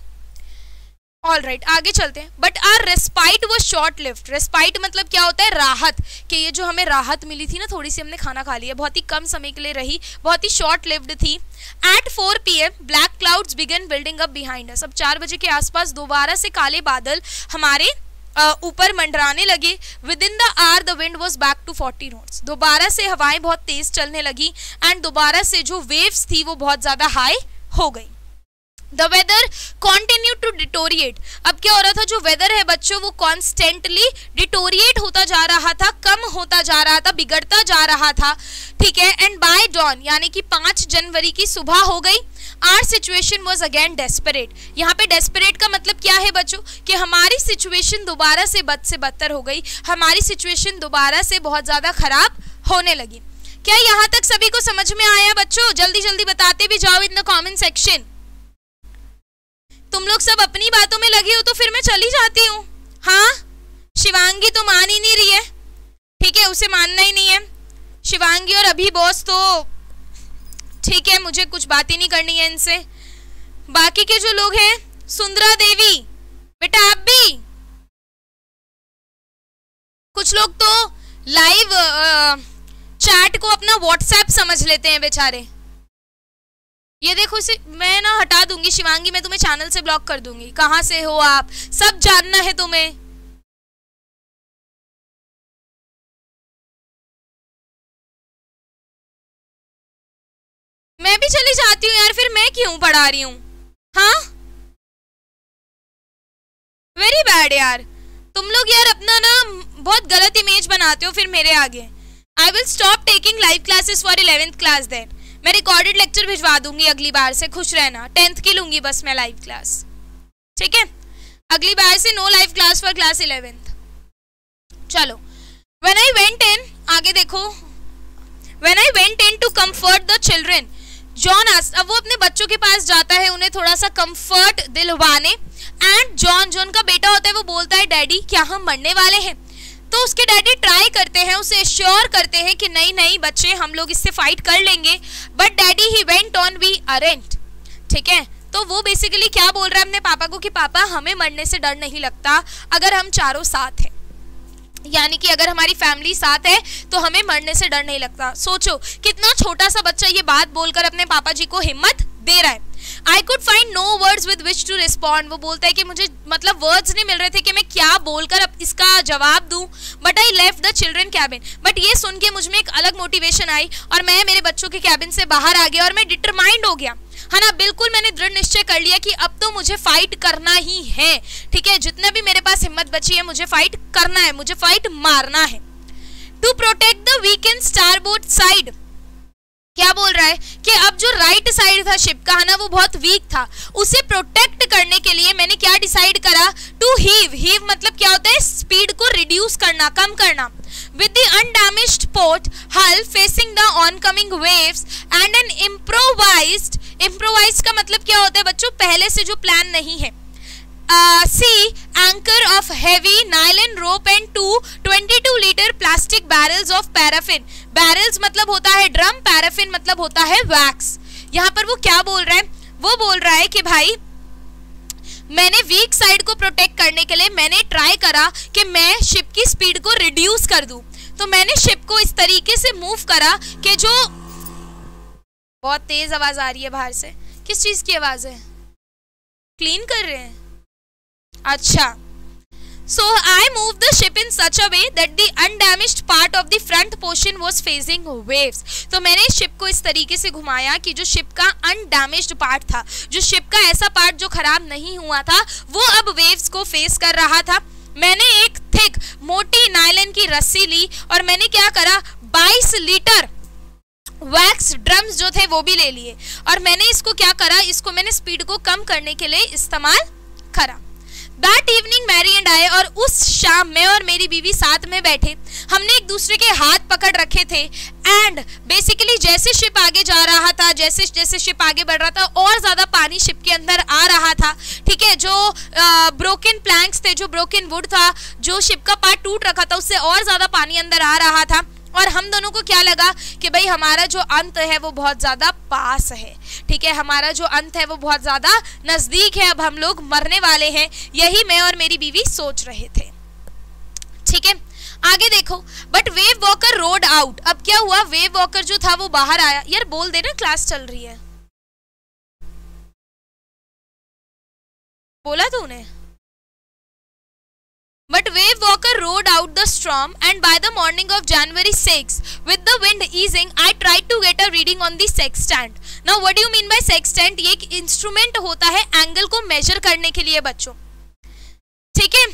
ऑल राइट, आगे चलते हैं। बट आर रेस्पाइट वो शॉर्ट लिव्ड। रेस्पाइट मतलब क्या होता है, राहत, कि ये जो हमें राहत मिली थी ना, थोड़ी सी हमने खाना खा लिया, बहुत ही कम समय के लिए रही, बहुत ही शॉर्ट लिव्ड थी। At 4 PM black clouds began building up behind us. अब 4 बजे के आसपास दोबारा से काले बादल हमारे ऊपर मंडराने लगे। Within the hour the wind was back to 40 knots. दोबारा से हवाएं बहुत तेज चलने लगी एंड दोबारा से जो वेव्स थी वो बहुत ज्यादा हाई हो गई। The weather continued to deteriorate. अब क्या हो रहा था, जो वेदर है बच्चों वो कॉन्स्टेंटली डिटोरिएट होता जा रहा था, कम होता जा रहा था, बिगड़ता जा रहा था, ठीक है। एंड बाय डॉन यानी कि 5 जनवरी की सुबह हो गई, our situation was again desperate. यहाँ पे डेस्परेट का मतलब क्या है बच्चों, कि हमारी सिचुएशन दोबारा से बद से बदतर हो गई, हमारी सिचुएशन दोबारा से बहुत ज्यादा खराब होने लगी। क्या यहाँ तक सभी को समझ में आया बच्चों? जल्दी जल्दी बताते भी जाओ इन द कॉमेंट सेक्शन। तुम लोग सब अपनी बातों में लगे हो तो फिर मैं चली जाती हूँ। हाँ, शिवांगी तो मान ही नहीं रही है, ठीक है, उसे मानना ही नहीं है। शिवांगी और अभी बॉस तो ठीक है, मुझे कुछ बात ही नहीं करनी है इनसे। बाकी के जो लोग हैं, सुंदरा देवी बेटा आप भी, कुछ लोग तो लाइव चैट को अपना व्हाट्सएप समझ लेते हैं बेचारे। ये देखो, इसे मैं ना हटा दूंगी शिवांगी, मैं तुम्हें चैनल से ब्लॉक कर दूंगी। कहां से हो आप, सब जानना है तुम्हें। मैं भी चली जाती हूँ यार, फिर मैं क्यों पढ़ा रही हूँ? हाँ, वेरी बैड यार, तुम लोग यार अपना ना बहुत गलत इमेज बनाते हो फिर मेरे आगे। I will stop taking live classes for 11th class then. मैं रिकॉर्डेड लेक्चर भिजवा दूंगी अगली बार से, खुश रहना। 10th की लूंगी बस मैं लाइव क्लास, ठीक है। अगली बार से no live class for class 11th। चलो, व्हेन आई वेंट इन, आगे देखो, when I went in to comfort the children, John asked. अब वो अपने बच्चों के पास जाता है उन्हें थोड़ा सा कंफर्ट दिलवाने। एंड जॉन का बेटा होता है, वो बोलता है डैडी क्या हम मरने वाले हैं? तो उसके डैडी ट्राई करते हैं, उसे एश्योर करते हैं कि नहीं नहीं बच्चे, हम लोग इससे फाइट कर लेंगे। But daddy he went on we aren't, ठीक है। तो वो बेसिकली क्या बोल रहा है अपने पापा को कि पापा हमें मरने से डर नहीं लगता अगर हम चारों साथ हैं। यानी कि अगर हमारी फैमिली साथ है तो हमें मरने से डर नहीं लगता। सोचो कितना छोटा सा बच्चा ये बात बोलकर अपने पापा जी को हिम्मत दे रहा है। I could find no words with which to respond। वो बोलता है कि मुझे मतलब वर्ड्स नहीं मिल रहे थे कि मैं क्या बोलकर अब इसका जवाब दूं। But I left the children cabin. बट ये सुन के मुझ में एक अलग मोटिवेशन आई और मैं मेरे बच्चों के कैबिन से बाहर आ गया और मैं डिटरमाइंड हो गया, है ना। बिल्कुल मैंने दृढ़ निश्चय कर लिया कि अब तो मुझे फाइट करना ही है, ठीक है। जितना भी मेरे पास हिम्मत बची है मुझे फाइट करना है, मुझे फाइट मारना है। To protect the weak and starboard side, क्या बोल रहा है कि अब जो राइट साइड था शिप का, है ना, वो बहुत वीक था। उसे प्रोटेक्ट करने के लिए मैंने क्या डिसाइड करा, टू हीव। हीव मतलब क्या होता है, स्पीड को रिड्यूस करना, कम करना। With the undamaged port hull facing the oncoming waves and an improvised, improvised का मतलब क्या होता है बच्चों, पहले से जो प्लान नहीं है। Sea anchor of heavy nylon rope and 22 litre plastic barrels of paraffin. Barrels मतलब होता है ड्रम, पैराफिन मतलब होता है वैक्स। यहाँ पर वो क्या बोल रहा है, वो बोल रहा है कि भाई मैंने वीक साइड को प्रोटेक्ट करने के लिए मैंने ट्राई करा कि मैं शिप की स्पीड को रिड्यूस कर दूं। तो मैंने शिप को इस तरीके से मूव करा कि जो, बहुत तेज आवाज आ रही है बाहर से, किस चीज की आवाज है, क्लीन कर रहे हैं, अच्छा। So I moved the ship in such a way that the undamaged part of the front portion was facing waves। तो मैंने शिप को इस तरीके से घुमाया कि जो शिप का अनडैमेज्ड पार्ट था, जो शिप का ऐसा पार्ट जो खराब नहीं हुआ था, वो अब वेव्स को फेस कर रहा था। मैंने एक थिक मोटी नायलन की रस्सी ली और मैंने क्या करा, 22 लीटर वैक्स ड्रम्स जो थे वो भी ले लिए और मैंने इसको क्या करा, इसको मैंने स्पीड को कम करने के लिए इस्तेमाल करा। That evening Mary and I, और उस शाम मैं और मेरी बीवी साथ में बैठे, हमने एक दूसरे के हाथ पकड़ रखे थे। एंड बेसिकली जैसे शिप आगे जा रहा था, जैसे जैसे शिप आगे बढ़ रहा था और ज्यादा पानी शिप के अंदर आ रहा था, ठीक है। जो ब्रोकन प्लैंक्स थे, जो ब्रोकन वुड था, जो शिप का पार्ट टूट रखा था, उससे और ज्यादा पानी अंदर आ रहा था। और हम दोनों को क्या लगा कि भाई हमारा जो अंत है वो बहुत ज्यादा पास है, ठीक है, हमारा जो अंत है वो बहुत ज्यादा नजदीक है, अब हम लोग मरने वाले हैं। यही मैं और मेरी बीवी सोच रहे थे, ठीक है। आगे देखो, but Wave Walker rode out. अब क्या हुआ, वेव वॉकर जो था वो बाहर आया। यार बोल देना, क्लास चल रही है, बोला तूने। But wave walker rode out the storm and by the morning of January 6, with the wind easing, I tried to get a reading on the sextant. Now what do you mean by sextant? ये एक instrument होता है angle को major करने के लिए बच्चों, ठीक है।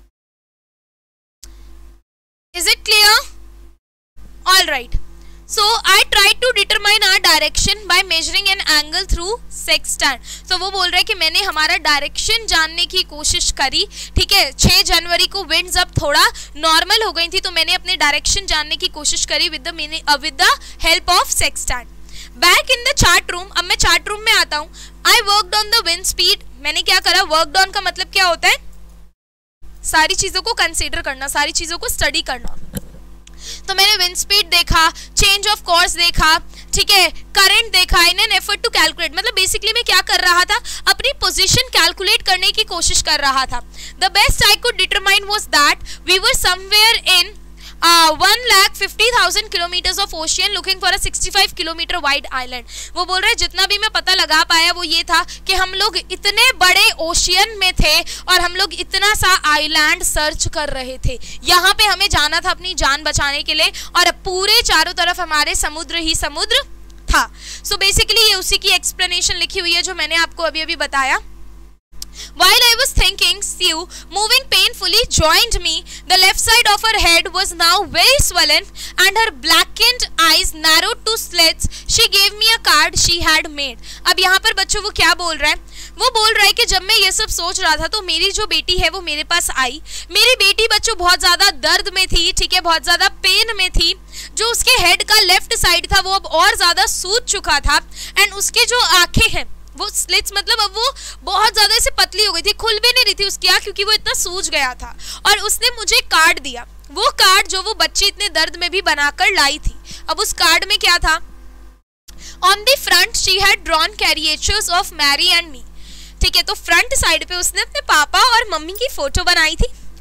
Is it clear? All right. So I tried to determine our direction by measuring an angle through sextant। तो वो बोल रहा है कि मैंने हमारा डायरेक्शन जानने की कोशिश करी, ठीक है। 6 जनवरी को विंड्स अब थोड़ा नॉर्मल हो गई थी तो मैंने अपने डायरेक्शन जानने की कोशिश करी with the help of sextant. Back in the chart room, अब मैं चार्ट रूम में आता हूँ। I worked on the wind speed. मैंने क्या करा, वर्कड ऑन का मतलब क्या होता है, सारी चीजों को कंसीडर करना, सारी चीजों को स्टडी करना। तो मैंने विंड स्पीड देखा, चेंज ऑफ कोर्स देखा, ठीक है, करंट देखा, in an effort to calculate. मतलब बेसिकली मैं क्या कर रहा था, अपनी पोजीशन कैलकुलेट करने की कोशिश कर रहा था। The best I could determine was that we were somewhere in 1,50,000 kilometres of ocean looking for a 65 kilometre wide island. वो बोल रहे हैं जितना भी मैं पता लगा पाया वो ये था कि हम लोग इतने बड़े ओशियन में थे और हम लोग इतना सा आइलैंड सर्च कर रहे थे। यहाँ पे हमें जाना था अपनी जान बचाने के लिए और पूरे चारों तरफ हमारे समुद्र ही समुद्र था। सो बेसिकली ये उसी की एक्सप्लेनेशन लिखी हुई है जो मैंने आपको अभी अभी बताया। While I was thinking, Sue, moving painfully, joined me. The left side of her head was now very swollen and her blackened eyes narrowed to slits. She gave me a card she had made. अब यहाँ पर बच्चों वो क्या बोल रहा है, वो बोल रहा है कि जब मैं ये सब सोच रहा था तो मेरी जो बेटी है वो मेरे पास आई। मेरी बेटी बच्चों बहुत ज़्यादा दर्द में थी, ठीक है, बहुत ज़्यादा पेन में थी। जो उसके हेड का लेफ्ट साइड था वो अब और ज़्यादा सूज चुका था एंड उसके जो आंखें हैं वो स्लिट्स मतलब अब वो बहुत ज्यादा ऐसे पतली हो गई थी, खुल भी नहीं रही थी उसकी आँख क्योंकि वो इतना सूज गया था। और उसने मुझे कार्ड दिया, वो कार्ड जो वो बच्ची इतने दर्द में भी बनाकर लाई थी। अब उस कार्ड में क्या था, on the front she had drawn caricatures of Mary and me, ठीक है। तो फ्रंट साइड पे उसने अपने पापा और मम्मी की फोटो बनाई थी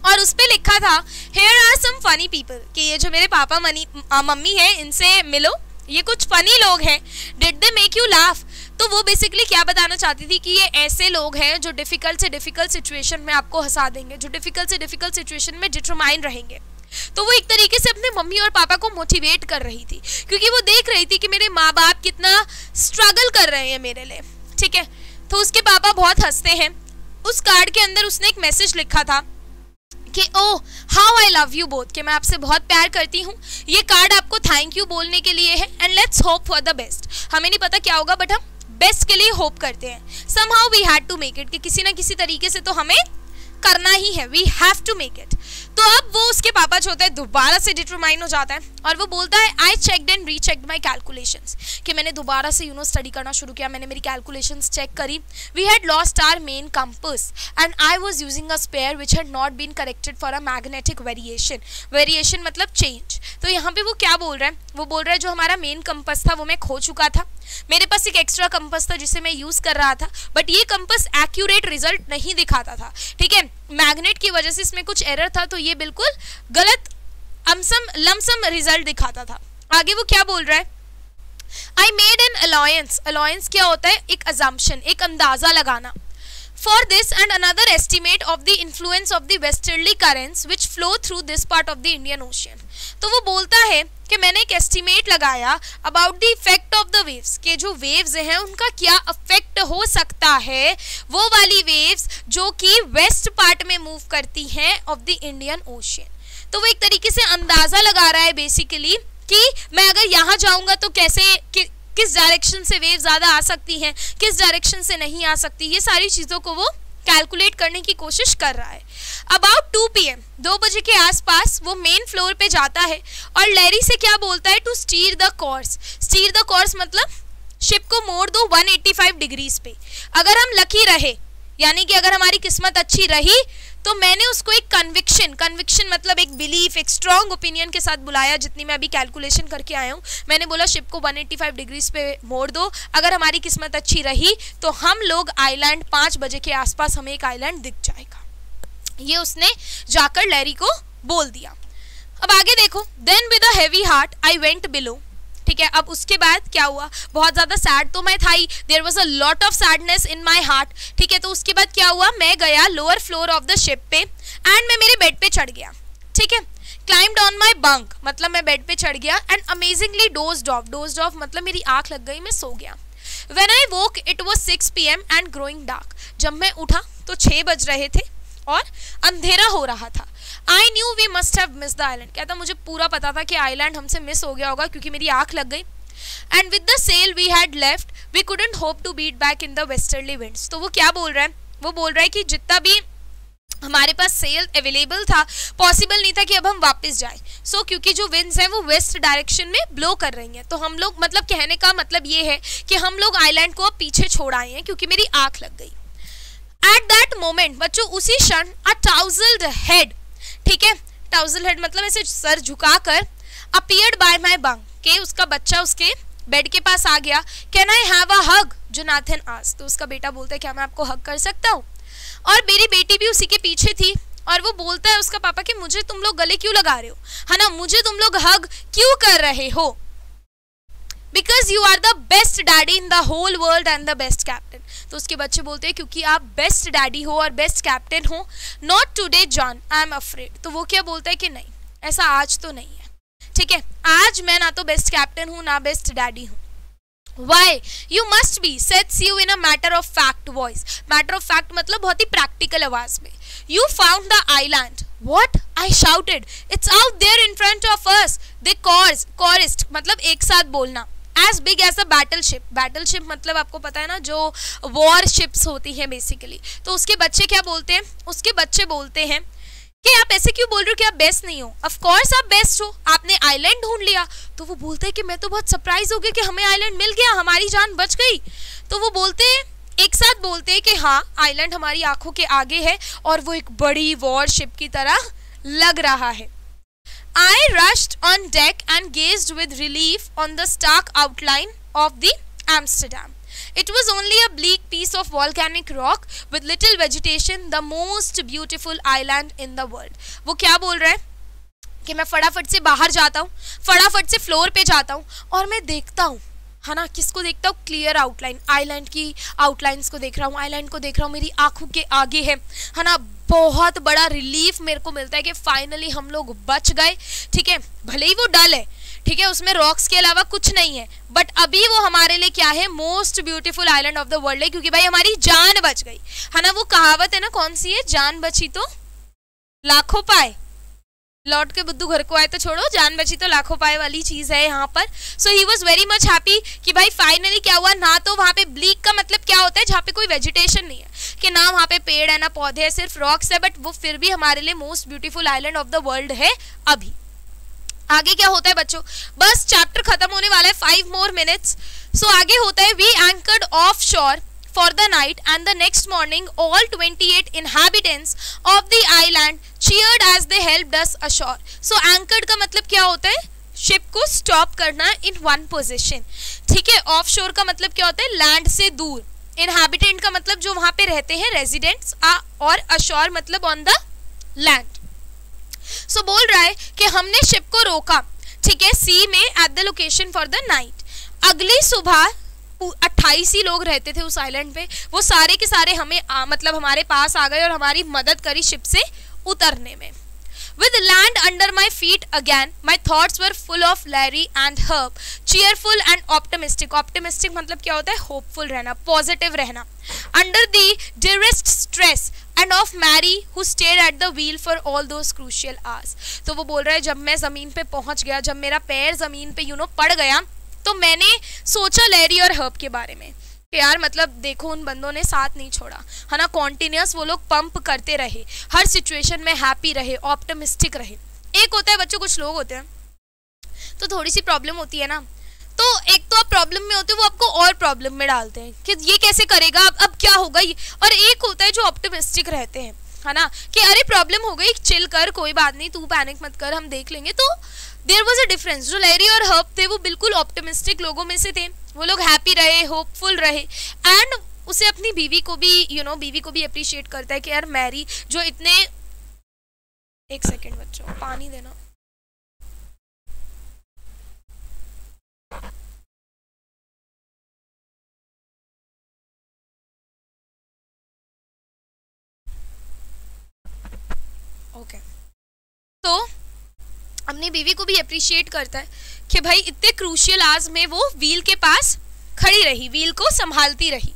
और उस पे लिखा था Here are some funny people, कि ये जो मेरे पापा मम्मी है इनसे मिलो, ये कुछ फनी लोग हैं. Did they make you laugh? तो वो बेसिकली क्या बताना चाहती थी कि ये ऐसे लोग हैं जो डिफिकल्ट से डिफिकल्ट सिचुएशन में आपको हंसा देंगे, जो डिफिकल्ट से डिफिकल्ट सिचुएशन में डिटरमाइन रहेंगे. तो वो एक तरीके से अपने मम्मी और पापा को मोटिवेट कर रही थी, क्योंकि वो देख रही थी कि मेरे माँ बाप कितना स्ट्रगल कर रहे हैं मेरे लिए. ठीक है, तो उसके पापा बहुत हंसते हैं. उस कार्ड के अंदर उसने एक मैसेज लिखा था कि oh how I love you both, कि मैं आपसे बहुत प्यार करती हूँ. ये कार्ड आपको थैंक यू बोलने के लिए है. And let's hope for the best. हमें नहीं पता क्या होगा, बट हम बेस्ट के लिए होप करते हैं. Somehow we had to make it, कि किसी ना किसी तरीके से तो हमें करना ही है. We have to make it. तो अब वो उसके पापा जो होता है दोबारा से डिटरमाइन हो जाता है और वो बोलता है I checked and rechecked my calculations, कि मैंने दोबारा से स्टडी करना शुरू किया, मैंने मेरी कैलकुलेशंस चेक करी. We had lost our main compass and I was using a spare which had not been corrected for a magnetic variation. Variation मतलब चेंज. तो यहाँ पे वो क्या बोल रहा है, वो बोल रहा है जो हमारा मेन कंपास था वो मैं खो चुका था. मेरे पास एक एक्स्ट्रा कंपास था जिसे मैं यूज कर रहा था, बट ये कंपास एक्यूरेट रिजल्ट नहीं दिखाता था. ठीक है, मैग्नेट की वजह से इसमें कुछ एरर था, तो ये बिल्कुल गलत लमसम रिजल्ट दिखाता था. आगे वो क्या बोल रहा है, I made an alliance. Alliance क्या होता है, एक अजम्पशन, एक अंदाजा लगाना. For this and another estimate of the influence of the westerly currents which flow through this part of the Indian Ocean. तो वो बोलता है कि मैंने एक एस्टिमेट लगाया about the effect of the waves, के जो वेव्स हैं उनका क्या इफेक्ट हो सकता है, वो वाली वेव्स जो कि वेस्ट पार्ट में मूव करती हैं ऑफ द इंडियन ओशियन. तो वो एक तरीके से अंदाजा लगा रहा है बेसिकली कि मैं अगर यहाँ जाऊँगा तो कैसे किस डायरेक्शन से वेव ज़्यादा आ सकती हैं, किस डायरेक्शन से नहीं आ सकती. ये सारी चीज़ों को वो कैलकुलेट करने की कोशिश कर रहा है. अबाउट 2 PM 2 बजे के आसपास वो मेन फ्लोर पे जाता है और लैरी से क्या बोलता है, to steer the course. Steer the course मतलब शिप को मोड़ दो 185 डिग्रीज पे. अगर हम लकी रहे, यानी कि अगर हमारी किस्मत अच्छी रही, तो मैंने उसको एक कन्विक्शन मतलब एक बिलीफ, एक स्ट्रॉन्ग ओपिनियन के साथ बुलाया. जितनी मैं अभी कैलकुलेशन करके आया हूँ, मैंने बोला शिप को 185 डिग्रीज पे मोड़ दो. अगर हमारी किस्मत अच्छी रही तो हम लोग आइलैंड 5 बजे के आसपास हमें एक आइलैंड दिख जाएगा. ये उसने जाकर लैरी को बोल दिया. अब आगे देखो, then with a heavy heart I went below. ठीक है, अब उसके बाद क्या हुआ, बहुत ज़्यादा सैड तो मैं था ही, there was a lot of sadness in my heart. ठीक है, तो उसके बाद क्या हुआ, मैं गया lower floor of the ship पे एंड मैं मेरे बेड पे चढ़ गया. ठीक है, क्लाइम्ड ऑन माय बंक मतलब मैं बेड पे चढ़ गया एंड अमेजिंगली डोज्ड ऑफ मतलब मेरी आँख लग गई, मैं सो गया. When I woke it was 6 PM and growing dark. जब मैं उठा तो 6 बज रहे थे और अंधेरा हो रहा था. I knew we must have miss the island. कहता मुझे पूरा पता था कि आइलैंड हमसे मिस हो गया होगा क्योंकि मेरी आँख लग गई. And with the sail we had left we couldn't hope to beat back in the westerly winds. तो वो क्या बोल रहा है, वो बोल रहा है कि जितना भी हमारे पास सेल अवेलेबल था, पॉसिबल नहीं था कि अब हम वापस जाएं. सो क्योंकि जो विंड्स हैं वो वेस्ट डायरेक्शन में ब्लो कर रही हैं, तो हम लोग मतलब कहने का मतलब ये है कि हम लोग आइलैंड को अब पीछे छोड़ आए हैं क्योंकि मेरी आँख लग गई. एट दैट मोमेंट बच्चों, उसी क्षण अ टाउजल्ड हेड, ठीक है, टाउजल हेड मतलब ऐसे सर झुकाकर, अपीयर्ड बाय माय बंक, के उसका बच्चा उसके बेड के पास आ गया. Can I have a hug, Jonathan asked. तो उसका बेटा बोलता है क्या मैं आपको हग कर सकता हूँ. और मेरी बेटी भी उसी के पीछे थी और वो बोलता है उसका पापा कि मुझे तुम लोग गले क्यों लगा रहे हो, है ना, मुझे तुम लोग हग क्यों कर रहे हो. Because you are the best daddy in the whole world and the best captain. तो उसके बच्चे बोलते हैं क्योंकि आप बेस्ट डैडी हो और बेस्ट कैप्टन हो. Not today John, I am afraid. तो वो क्या बोलता है कि नहीं, ऐसा आज तो नहीं है. ठीक है, आज मैं ना तो बेस्ट कैप्टन हूँ ना बेस्ट डैडी हूँ. Why? You must be, says you in a matter of fact voice. Matter of fact मतलब बहुत ही practical आवाज में. You found the island. What? I shouted. It's out there in front of us. They chorused मतलब एक साथ बोलना. As big as a battleship. Battleship मतलब आपको पता है ना, जो war ships होती हैं basically. तो उसके बच्चे क्या बोलते हैं, उसके बच्चे बोलते हैं कि आप ऐसे क्यों बोल रहे हो कि आप बेस्ट नहीं हो. ऑफ कोर्स आप बेस्ट हो, आपने आइलैंड ढूंढ लिया. तो वो बोलते हैं कि मैं तो बहुत सरप्राइज हो गया कि हमें आइलैंड मिल गया, हमारी जान बच गई. तो वो बोलते हैं, एक साथ बोलते हैं कि हाँ आइलैंड हमारी आंखों के आगे है और वो एक बड़ी वॉरशिप की तरह लग रहा है. I rushed on deck and gazed with relief on the stark outline of the Amsterdam. It was only a bleak piece of volcanic rock with little vegetation, the most beautiful island in the world. वो क्या बोल रहा है कि मैं फटाफट से बाहर जाता हूँ, फटाफट से फ्लोर पे जाता हूँ और मैं देखता हूँ, है ना, किसको देखता हूँ, क्लियर आउटलाइन, आइलैंड की आउटलाइंस को देख रहा हूँ, आइलैंड को देख रहा हूँ, मेरी आंखों के आगे है ना। बहुत बड़ा रिलीफ मेरे को मिलता है कि फाइनली हम लोग बच गए, ठीक है। भले ही वो डल है, ठीक है, उसमें रॉक्स के अलावा कुछ नहीं है, बट अभी वो हमारे लिए क्या है, most beautiful island of the world है, क्योंकि भाई हमारी जान बच गई, है ना। वो कहावत है ना, कौन सी है, जान बची तो लाखों पाए, लौट के बुद्धू घर को आए तो छोड़ो, जान बची तो लाखों पाए वाली चीज है यहाँ पर। So he was very much happy कि भाई फाइनली क्या हुआ ना। तो वहाँ पे ब्लीक का मतलब क्या होता है, जहाँ पे कोई वेजिटेशन नहीं है, कि ना वहाँ पे पेड़ है ना पौधे है, सिर्फ रॉक्स है, बट वो फिर भी हमारे लिए most beautiful island of the world है अभी। आगे क्या होता है बच्चों, बस चैप्टर खत्म होने वाला है, 5 more minutes। सो आगे होता है, we anchored off shore for the night and the next morning all 28 inhabitants of the island cheered as they helped us ashore. So anchored का मतलब क्या होता है, शिप को स्टॉप करना in one position, ठीक है। ऑफ शोर का मतलब क्या होता है, लैंड से दूर। इनहैबिटेंट का मतलब जो वहां पे रहते हैं, रेजिडेंट्स, और अशोर मतलब ऑन द लैंड। सो बोल रहा है कि हमने शिप को रोका, ठीक है, सी में at the location for the night. अगली सुबह 28 ही लोग रहते थे उस आइलैंड पे, वो सारे के सारे हमें मतलब हमारे पास आ गए और हमारी मदद करी शिप से उतरने में। With land under my feet again, my thoughts were full of Larry and Herb, cheerful and optimistic. Optimistic मतलब क्या होता है, hopeful रहना, positive रहना। Under the dearest stress and of Mary who stayed at the wheel for all those crucial hours. तो वो बोल रहा है, जब मैं जमीन पे पहुंच गया, जब मेरा पैर जमीन पे पड़ गया, तो मैंने सोचा लैरी और हर्ब के बारे में कि यार मतलब देखो उन बंदों ने साथ नहीं छोड़ा, है ना, कॉन्टिन्यूस वो लोग पंप करते रहे, हर सिचुएशन में हैप्पी रहे, ऑप्टिमिस्टिक रहे। एक होता है बच्चों, कुछ लोग होते हैं तो थोड़ी सी प्रॉब्लम होती है ना, तो एक तो आप प्रॉब्लम में होते हो, वो आपको और प्रॉब्लम में डालते हैं कि ये कैसे करेगा, अब क्या होगा ये। और एक होता है जो ऑप्टिमिस्टिक रहते हैं, है ना, कि अरे प्रॉब्लम हो गई, चिल कर, कोई बात नहीं, तू पैनिक मत कर, हम देख लेंगे। तो देयर वाज अ डिफरेंस। जो लैरी और हर्ब थे वो बिल्कुल ऑप्टिमिस्टिक लोगों में से थे, वो लोग हैप्पी रहे, होपफुल रहे, एंड उसे अपनी बीवी को भी बीवी को भी अप्रिशिएट करता है कि यार मैरी जो इतने, एक सेकेंड बच्चों पानी देना, ओके। तो अपनी बीवी को भी अप्रिशिएट करता है कि भाई इतने क्रूशियल आज में वो व्हील के पास खड़ी रही, व्हील को संभालती रही।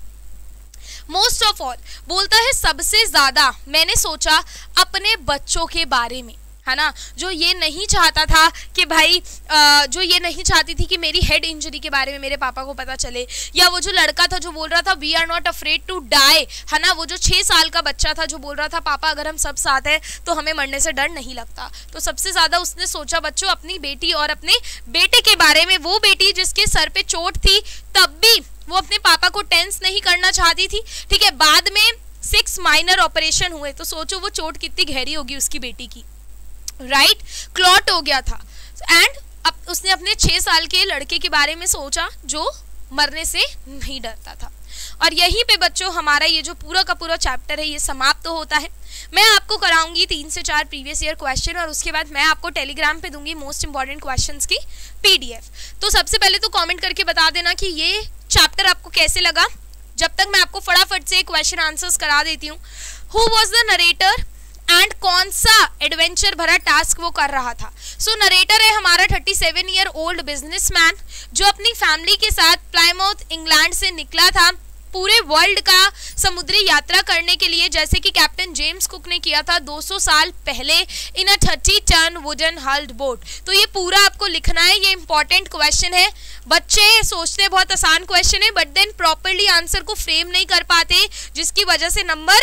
मोस्ट ऑफ ऑल बोलता है, सबसे ज्यादा मैंने सोचा अपने बच्चों के बारे में, है ना, जो ये नहीं चाहता था कि भाई जो ये नहीं चाहती थी कि मेरी हेड इंजरी के बारे में मेरे पापा को पता चले, या वो जो लड़का था जो बोल रहा था we are not afraid to die, है ना, वो जो 6 साल का बच्चा था जो बोल रहा था पापा अगर हम सब साथ हैं तो हमें मरने से डर नहीं लगता। तो सबसे ज्यादा उसने सोचा बच्चों अपनी बेटी और अपने बेटे के बारे में। वो बेटी जिसके सर पे चोट थी तब भी वो अपने पापा को टेंस नहीं करना चाहती थी, ठीक है। बाद में 6 माइनर ऑपरेशन हुए, तो सोचो वो चोट कितनी गहरी होगी उसकी बेटी की, राइट, क्लॉट हो गया था। एंड अब उसने अपने 6 साल के लड़के के बारे में सोचा जो मरने से नहीं डरता था। और यहीं पे बच्चों हमारा ये जो पूरा का पूरा चैप्टर है ये समाप्त तो होता है। मैं आपको कराऊंगी 3 से 4 प्रीवियस ईयर क्वेश्चन और उसके बाद मैं आपको टेलीग्राम पे दूंगी मोस्ट इंपॉर्टेंट क्वेश्चंस की PDF। तो सबसे पहले तो कमेंट करके बता देना कि ये चैप्टर आपको कैसे लगा। जब तक मैं आपको फटाफट से क्वेश्चन आंसर्स करा देती हूँ। Who was the narrator and कौन सा एडवेंचर भरा टास्क वो कर रहा था। सो नरेटर है हमारा 37 ईयर ओल्ड बिजनेसमैन जो अपनी फैमिली के साथ प्लायमाउथ इंग्लैंड से निकला था पूरे वर्ल्ड का समुद्री यात्रा करने के लिए, जैसे कि कैप्टन जेम्स कुक ने किया था 200 साल पहले in a 30 ton wooden hulled boat. तो ये पूरा आपको लिखना है, ये इंपॉर्टेंट क्वेश्चन है। बच्चे सोचते हैं बहुत आसान क्वेश्चन है, बट देन प्रॉपरली आंसर को फ्रेम नहीं कर पाते, जिसकी वजह से नंबर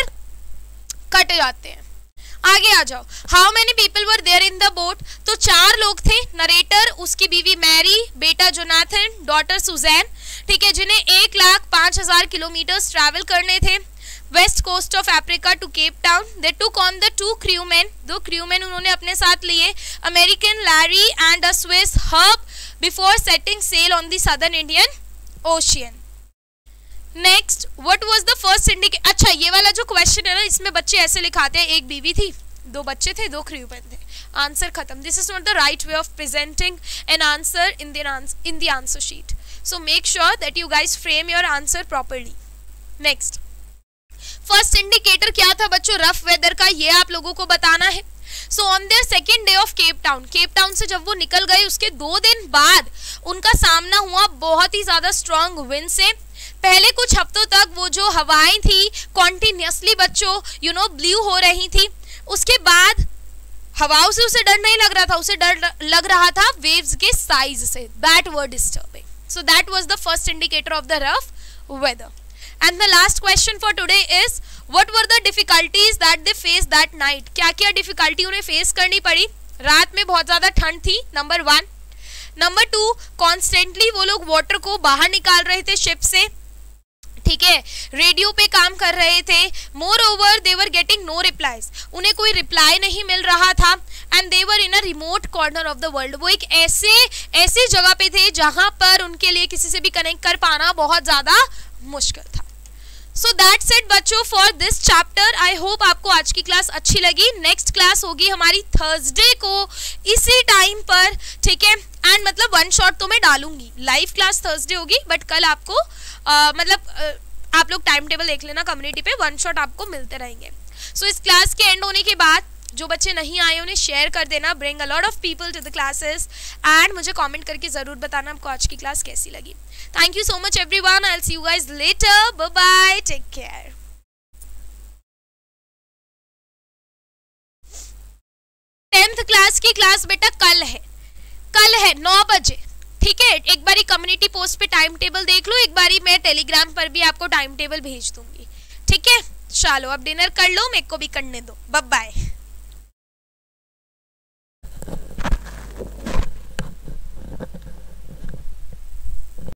कट जाते हैं। आगे आ जाओ। How many people were there in the boat. तो 4 लोग थे, नरेटर, उसकी बीवी मैरी, बेटा जोनाथन, डॉटर सुजैन, ठीक है, जिन्हें 1,05,000 किलोमीटर ट्रैवल करने थे west coast of Africa to Cape Town. They took on the 2 crewman, 2 crewman उन्होंने अपने साथ लिए, American Larry and a Swiss Herb, before setting sail on the southern Indian Ocean. Next, what was the first indicator. अच्छा, ये वाला जो question है ना, इसमें बच्चे ऐसे लिखाते हैं, एक बीवी थी, 2 बच्चे थे, 2 ख्रीपन थे, आंसर खत्म। This is not the right way of presenting an answer in the answer sheet, so make sure that you guys frame your answer properly. Next, first indicator क्या था बच्चों? रफ वेदर का, ये आप लोगों को बताना है। So on their second day of Cape Town से जब वो निकल गए, उसके 2 दिन बाद उनका सामना हुआ बहुत ही ज्यादा स्ट्रॉन्ग विंड से। पहले कुछ हफ्तों तक वो जो हवाएं थी कॉन्टिन्यूसली बच्चों ब्लू हो रही थी। उसके बाद हवाओं से उसे डर नहीं लग रहा था, उसे डर लग रहा था वेव्स के साइज से, that were disturbing. So that was the first indicator of the rough weather. And the last question for today is, what were the difficulties that they faced that night? क्या क्या difficulty उन्हें face करनी पड़ी? रात में बहुत ज़्यादा ठंड थी, नंबर 1। नंबर 2, कॉन्स्टेंटली वो लोग वाटर को बाहर निकाल रहे थे शिप से, ठीक है, रेडियो पे काम कर रहे थे। Moreover they were getting no replies, उन्हें कोई रिप्लाई नहीं मिल रहा था। And they were in a remote corner of the world, वो एक ऐसी जगह पे थे जहां पर उनके लिए किसी से भी कनेक्ट कर पाना बहुत ज़्यादा मुश्किल था। सो दैट्स इट बच्चों for this chapter. I hope आपको आज की क्लास अच्छी लगी। नेक्स्ट क्लास होगी हमारी थर्सडे को इसी टाइम पर, ठीक है। एंड मतलब 1 शॉट तो मैं डालूंगी, लाइव क्लास थर्सडे होगी, बट कल आपको आप लोग टाइम टेबल देख लेना कम्युनिटी पे, 1 शॉट आपको मिलते रहेंगे। सो इस क्लास के एंड होने के बाद जो बच्चे नहीं आए उन्हें शेयर कर देना, bring a lot of people to the classes, and मुझे कमेंट करके ज़रूर बताना आपको आज की क्लास कैसी लगी। Thank you so much everyone, I will see you guys later, bye bye, take care. 10th class की क्लास बेटा कल है 9 बजे, ठीक है। एक बारी कम्युनिटी पोस्ट पे टाइम टेबल देख लो, एक बारी मैं टेलीग्राम पर भी आपको टाइम टेबल भेज दूंगी, ठीक है। चलो अब डिनर कर लो, मेरे को भी करने दो, बाय बाय।